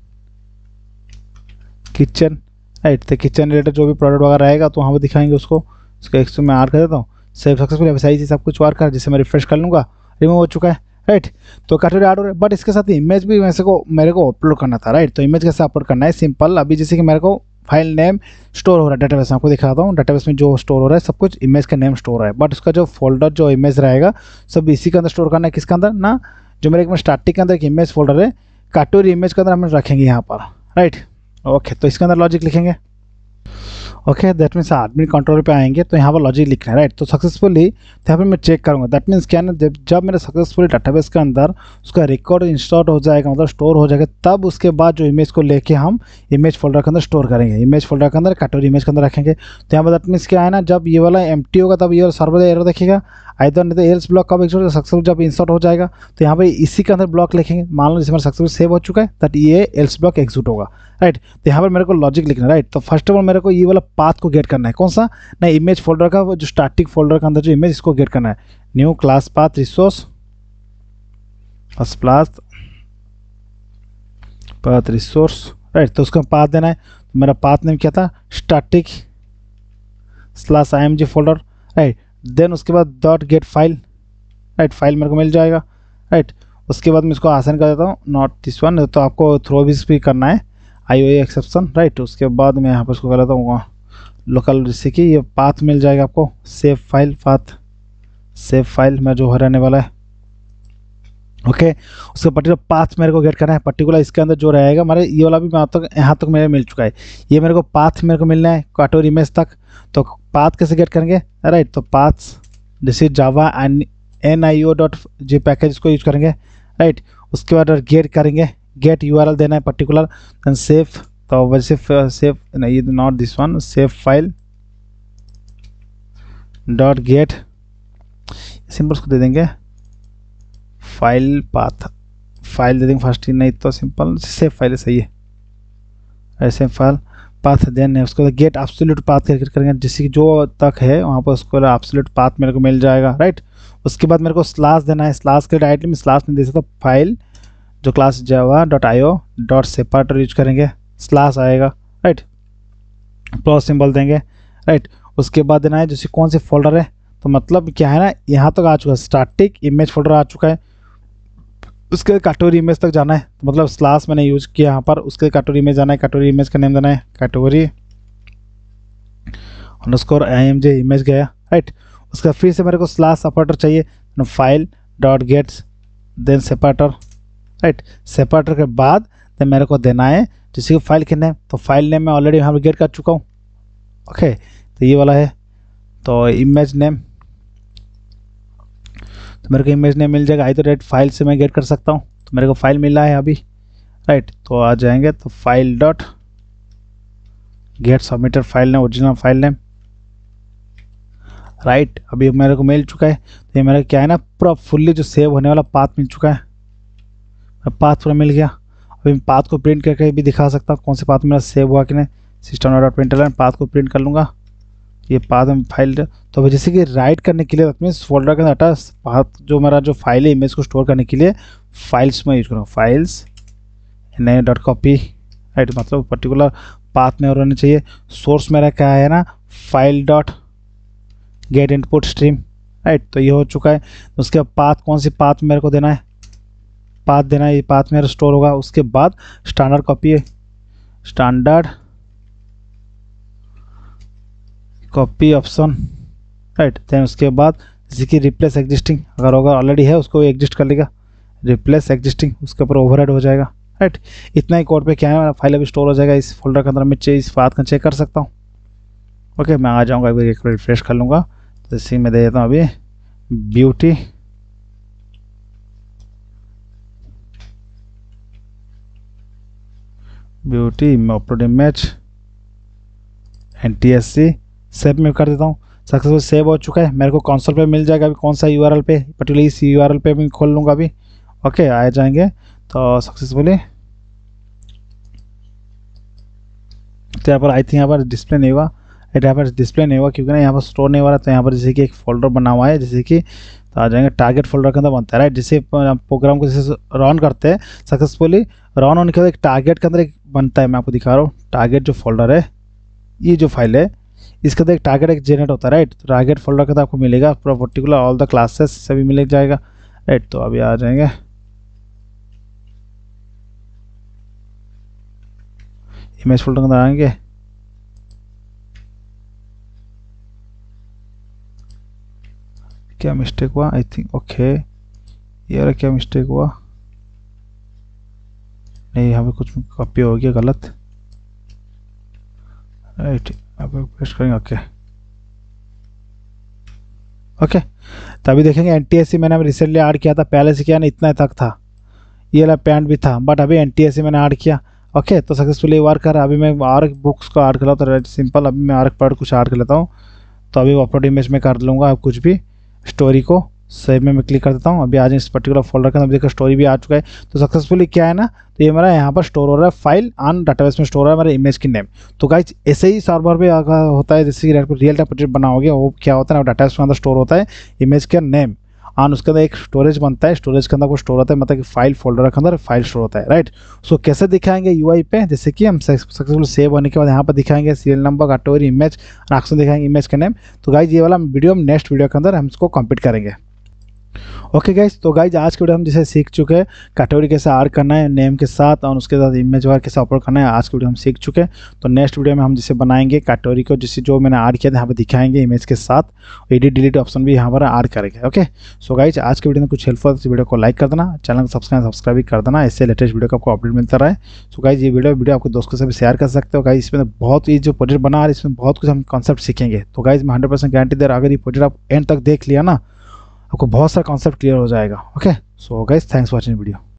किचन राइट। तो किचन रिलेटेड जो भी प्रोडक्ट वगैरह रहेगा तो वहाँ पर दिखाएंगे उसको। इसको एक में ऐड कर देता हूँ सेव सक्सेसफुल सही से सब कुछ वर्क कर। जिससे मैं रिफ्रेश कर लूँगा रिमूव हो चुका है राइट। तो कैटेगरी ऐड हो रहा है बट इसके साथ इमेज भी वैसे को मेरे को अपलोड करना था राइट। तो इमेज कैसे अपलोड करना है सिंपल। अभी जैसे कि मेरे को फाइल नेम स्टोर हो रहा है डेटाबेस में, आपको दिखाता हूँ डेटाबेस में जो स्टोर हो रहा है सब कुछ इमेज का नेम स्टोर हो रहा है। बट उसका जो फोल्डर जो इमेज रहेगा सब इसी के अंदर स्टोर करना है। किसके अंदर ना जो मेरे एक स्टार्टिंग के अंदर एक इमेज फोल्डर है कैटेगरी इमेज के अंदर हम रखेंगे यहाँ पर राइट। ओके तो इसके अंदर लॉजिक लिखेंगे। Okay that means admin control पे आएंगे तो यहाँ पर लॉजिक लिखना है राइट। तो सक्सेसफुली तो यहाँ पर मैं चेक करूँगा दैट मीन्स क्या ना जब जब मेरा सक्सेसफुली डाटाबेस के अंदर उसका रिकॉर्ड इंस्टॉल हो जाएगा मतलब स्टोर हो जाएगा तब उसके बाद जो इमेज को लेके हम इमेज फोल्डर के अंदर स्टोर करेंगे। इमेज फोल्डर के अंदर कैटेगरी इमेज के अंदर रखेंगे। तो यहाँ पर दैट मीन्स क्या है ना जब ये वाला एम्प्टी होगा तब ये सर्वर एरर देखिएगा आइदर नहीं तो एल्स ब्लॉक कब सक्सेसफुल जब इंसर्ट हो जाएगा तो यहाँ पे इसी के अंदर ब्लॉक लिखेंगे। मान लो जैसे हमारा सक्सेसफुल सेव हो चुका है दैट ये एल्स ब्लॉक एग्जीक्यूट होगा राइट। तो यहाँ पर मेरे को लॉजिक लिखना है राइट। तो फर्स्ट ऑफ ऑल मेरे को ये वाला पाथ को गेट करना है। कौन सा ना इमेज फोल्डर का जो स्टार्टिंग फोल्डर के अंदर जो इमेज इसको गेट करना है। New class path resource class path resource right. तो उसको पाथ देना है। तो मेरा पाथ नेम क्या था static slash I M G folder right. Then उसके बाद dot get file right, file मेरे को मिल जाएगा राइट। उसके बाद मैं इसको आसान कर देता हूँ नॉट दिस वन। तो आपको थ्रो भी करना है आई ओ एक्सेप्शन राइट। उसके बाद मैं यहाँ पर उसको कर लेता हूँ लोकल जिससे कि ये पाथ मिल जाएगा आपको save file path save file में जो रहने वाला है। ओके उसका पर्टिकुलर पाथ मेरे को गेट करना है। पर्टिकुलर इसके अंदर जो रहेगा हमारे ये वाला भी यहाँ तक यहाँ तक मेरे मिल चुका है। ये मेरे को पाथ मेरे को मिलना है कैटेगरी इमेज तक। तो पाथ कैसे गेट करेंगे राइट। तो पाथ जैसे Java N I O dot G package इसको यूज करेंगे राइट। उसके बाद गेट करेंगे गेट यू आर एल देना है पर्टिकुलर देन सेव। तो वैसे सेव नहीं not this one save file dot get simple उसको दे देंगे फाइल पाथ फाइल दे देंगे फर्स्ट ही नहीं तो सिंपल सेव फाइल सही है ऐसे फाइल पाथ देन है। उसको गेट एब्सोल्यूट पाथ क्रिएट करेंगे जिससे जो तक है वहाँ पर उसको एब्सोल्यूट पाथ मेरे को मिल जाएगा राइट। उसके बाद मेरे को स्लैश देना है। स्लैश के डायरेक्टली में स्लैश नहीं दे सकता फाइल जो class Java dot I O dot separator use करेंगे स्लैश आएगा राइट। प्लस सिंबल देंगे राइट। उसके बाद देना है जैसे कौन से फोल्डर है तो मतलब क्या है ना यहाँ तक आ चुका है स्टार्टिक इमेज फोल्डर आ चुका है। उसके कैटेगरी इमेज तक जाना है तो मतलब स्लैश मैंने यूज किया यहाँ पर। उसके कैटेगरी इमेज जाना है कैटेगरी इमेज का नेम देना है category underscore I M J image गया राइट। उसका फिर से मेरे को स्लैश सेपरेटर चाहिए file dot gets then separator right. Separator के बाद देन मेरे को देना है जिसकी फाइल के नेम। तो फाइल नेम मैं ऑलरेडी यहाँ पर गेट कर चुका हूँ ओके। तो ये वाला है तो इमेज नेम तो मेरे को इमेज नेम मिल जाएगा। आई तो डायरेक्ट फाइल से मैं गेट कर सकता हूँ। तो मेरे को फाइल मिला है अभी राइट। तो आ जाएंगे तो file dot get submitted file name original file name right. अभी मेरे को मिल चुका है। तो ये मेरा क्या है ना पूरा फुल्ली जो सेव होने वाला पाथ मिल चुका है। पाथ पूरा मिल गया। अभी पाथ को प्रिंट करके भी दिखा सकता हूँ कौन से पाथ मेरा सेव हुआ कि नहीं। सिस्टम डॉट प्रिंटर पाथ को प्रिंट कर लूँगा ये पाथ में फाइल। तो जैसे कि राइट करने के लिए मीन्स फोल्डर का डाटा पाथ जो मेरा जो फाइल है इमेज को स्टोर करने के लिए फाइल्स में यूज करूँगा फाइल्स नए डॉट कॉपी राइट। मतलब पर्टिकुलर पाथ में रहना चाहिए। सोर्स मेरा क्या है ना file dot get input stream right. तो ये हो चुका है। उसके बाद पाथ कौन सी पाथ मेरे को देना है पाथ देना है ये पाथ मेरा स्टोर होगा। उसके बाद स्टैंडर्ड कॉपी है standard copy option, right. Then उसके बाद जैसे कि रिप्लेस एग्जिस्टिंग, अगर होगा ऑलरेडी है उसको एग्जिस्ट कर लेगा, रिप्लेस एग्जिस्टिंग उसके ऊपर ओवरहेड हो जाएगा, राइट। इतना ही कोड पे क्या है, फाइल अभी स्टोर हो जाएगा इस फोल्डर के अंदर। मैं इस बात का चेक कर सकता हूँ। ओके, मैं आ जाऊँगा, अभी एक बार रिफ्रेश कर लूँगा। जैसे मैं दे देता हूँ अभी ब्यूटी, ब्यूटी मैं upload image N T S C save में कर देता हूँ। सक्सेसफुल सेव हो चुका है, मेरे को कंसोल पे मिल जाएगा अभी कौन सा यूआरएल पे, पर्टिकुलरली इस यूआरएल पे मैं खोल लूँगा अभी। ओके, आ जाएंगे तो सक्सेसफुली, तो यहाँ पर आई थिंक यहाँ पर डिस्प्ले नहीं हुआ, यहाँ पर डिस्प्ले नहीं हुआ क्योंकि ना यहाँ पर स्टोर नहीं हो रहा। तो यहाँ पर जैसे कि एक फोल्डर बना हुआ है, जैसे कि तो आ जाएंगे टारगेट फोल्डर के अंदर बनता है, राइट। जैसे प्रोग्राम को जैसे रन करते हैं सक्सेसफुली, रन होने के बाद एक टारगेट के अंदर एक बनता है, मैं आपको दिखा रहा हूँ। टारगेट जो फोल्डर है, ये जो फाइल है, इसके अंदर एक टारगेट एक जनरेट होता है, राइट। तो टारगेट फोल्डर के अंदर आपको मिलेगा पूरा पर्टिकुलर ऑल द क्लासेस सभी मिल जाएगा, राइट। तो अभी आ जाएंगे इमेज फोल्डर के अंदर आएंगे, क्या मिस्टेक हुआ आई थिंक, ओके यार क्या मिस्टेक हुआ, नहीं यहाँ पे कुछ कॉपी हो गया गलत, राइट। यहाँ पे पेस्ट करेंगे, ओके ओके। तो अभी देखेंगे एन टी एस सी मैंने रिसेंटली ऐड किया था, पहले से किया ना इतना तक था, ये वाला पैंट भी था, बट अभी एन टी एस सी मैंने ऐड किया। ओके, तो सक्सेसफुली वर्क कर। अभी मैं और बुक्स को ऐड कर रहा हूँ, तो सिंपल अभी मैं और पार्ट कुछ ऐड कर लेता हूँ। तो अभी अपलोड इमेज में कर लूँगा, अब कुछ भी स्टोरी को सेव में मैं क्लिक कर देता हूँ। अभी आज इस पर्टिकुलर फोल्डर के अंदर देखो स्टोरी भी आ चुका है। तो सक्सेसफुली क्या है ना, तो ये मेरा यहाँ पर स्टोर हो रहा है, फाइल ऑन डाटाबेस में स्टोर हो रहा है मेरे इमेज की नेम। तो गाइस ऐसे ही सर्वर पे अगर होता है, जैसे कि रियल टाइम प्रोजेक्ट बनाओगे, वो क्या होता है ना, डाटाबेस के अंदर स्टोर होता है इमेज का नेम, ऑन उसके अंदर एक स्टोरेज बनता है, स्टोरेज के अंदर वो स्टोर होता है, मतलब कि फाइल फोल्डर के अंदर फाइल स्टोर होता है, राइट। सो कैसे दिखाएंगे यूआई पे, जैसे कि हम सक्सेसफुल सेव होने के बाद यहाँ पर दिखाएंगे serial number, category, image, option दिखाएंगे इमेज का नेम। तो गाइज ये वाला वीडियो हम नेक्स्ट वीडियो के अंदर हम इसको कंप्लीट करेंगे। ओके गाइज, तो गाइज आज के वीडियो हम जैसे सीख चुके हैं कैटेगरी कैसे ऐड करना है नेम के साथ, और उसके साथ इमेज वगैरह कैसे अपलोड करना है, आज के वीडियो हम सीख चुके हैं। तो नेक्स्ट वीडियो में हम जैसे बनाएंगे कैटेगरी को, जिससे जो मैंने ऐड किया था यहाँ पे दिखाएंगे इमेज के साथ, एडिट डिलीट ऑप्शन भी यहाँ पर ऐड करेंगे। ओके, सो गाइज आज के वीडियो में कुछ हेल्पफुल, इस वीडियो को लाइक कर देना, चैनल को सब्सक्राइब सब्सक्राइब भी कर देना, इससे लेटेस्ट वीडियो का आपको अपडेट मिलता रहे। सो गाइज ये वीडियो वीडियो आपके दोस्तों से भी शेयर कर सकते हो। गाइज इसमें बहुत ये जो प्रोजेक्ट बना रहा है, इसमें बहुत कुछ हम कॉन्सेप्ट सीखेंगे। तो गाइज मैं हंड्रेड परसेंट गारंटी दे रहा, अगर ये प्रोजेक्ट आप एंड तक देख लिया ना, आपको बहुत सारा कॉन्सेप्ट क्लियर हो जाएगा। Okay, so guys thanks for watching video.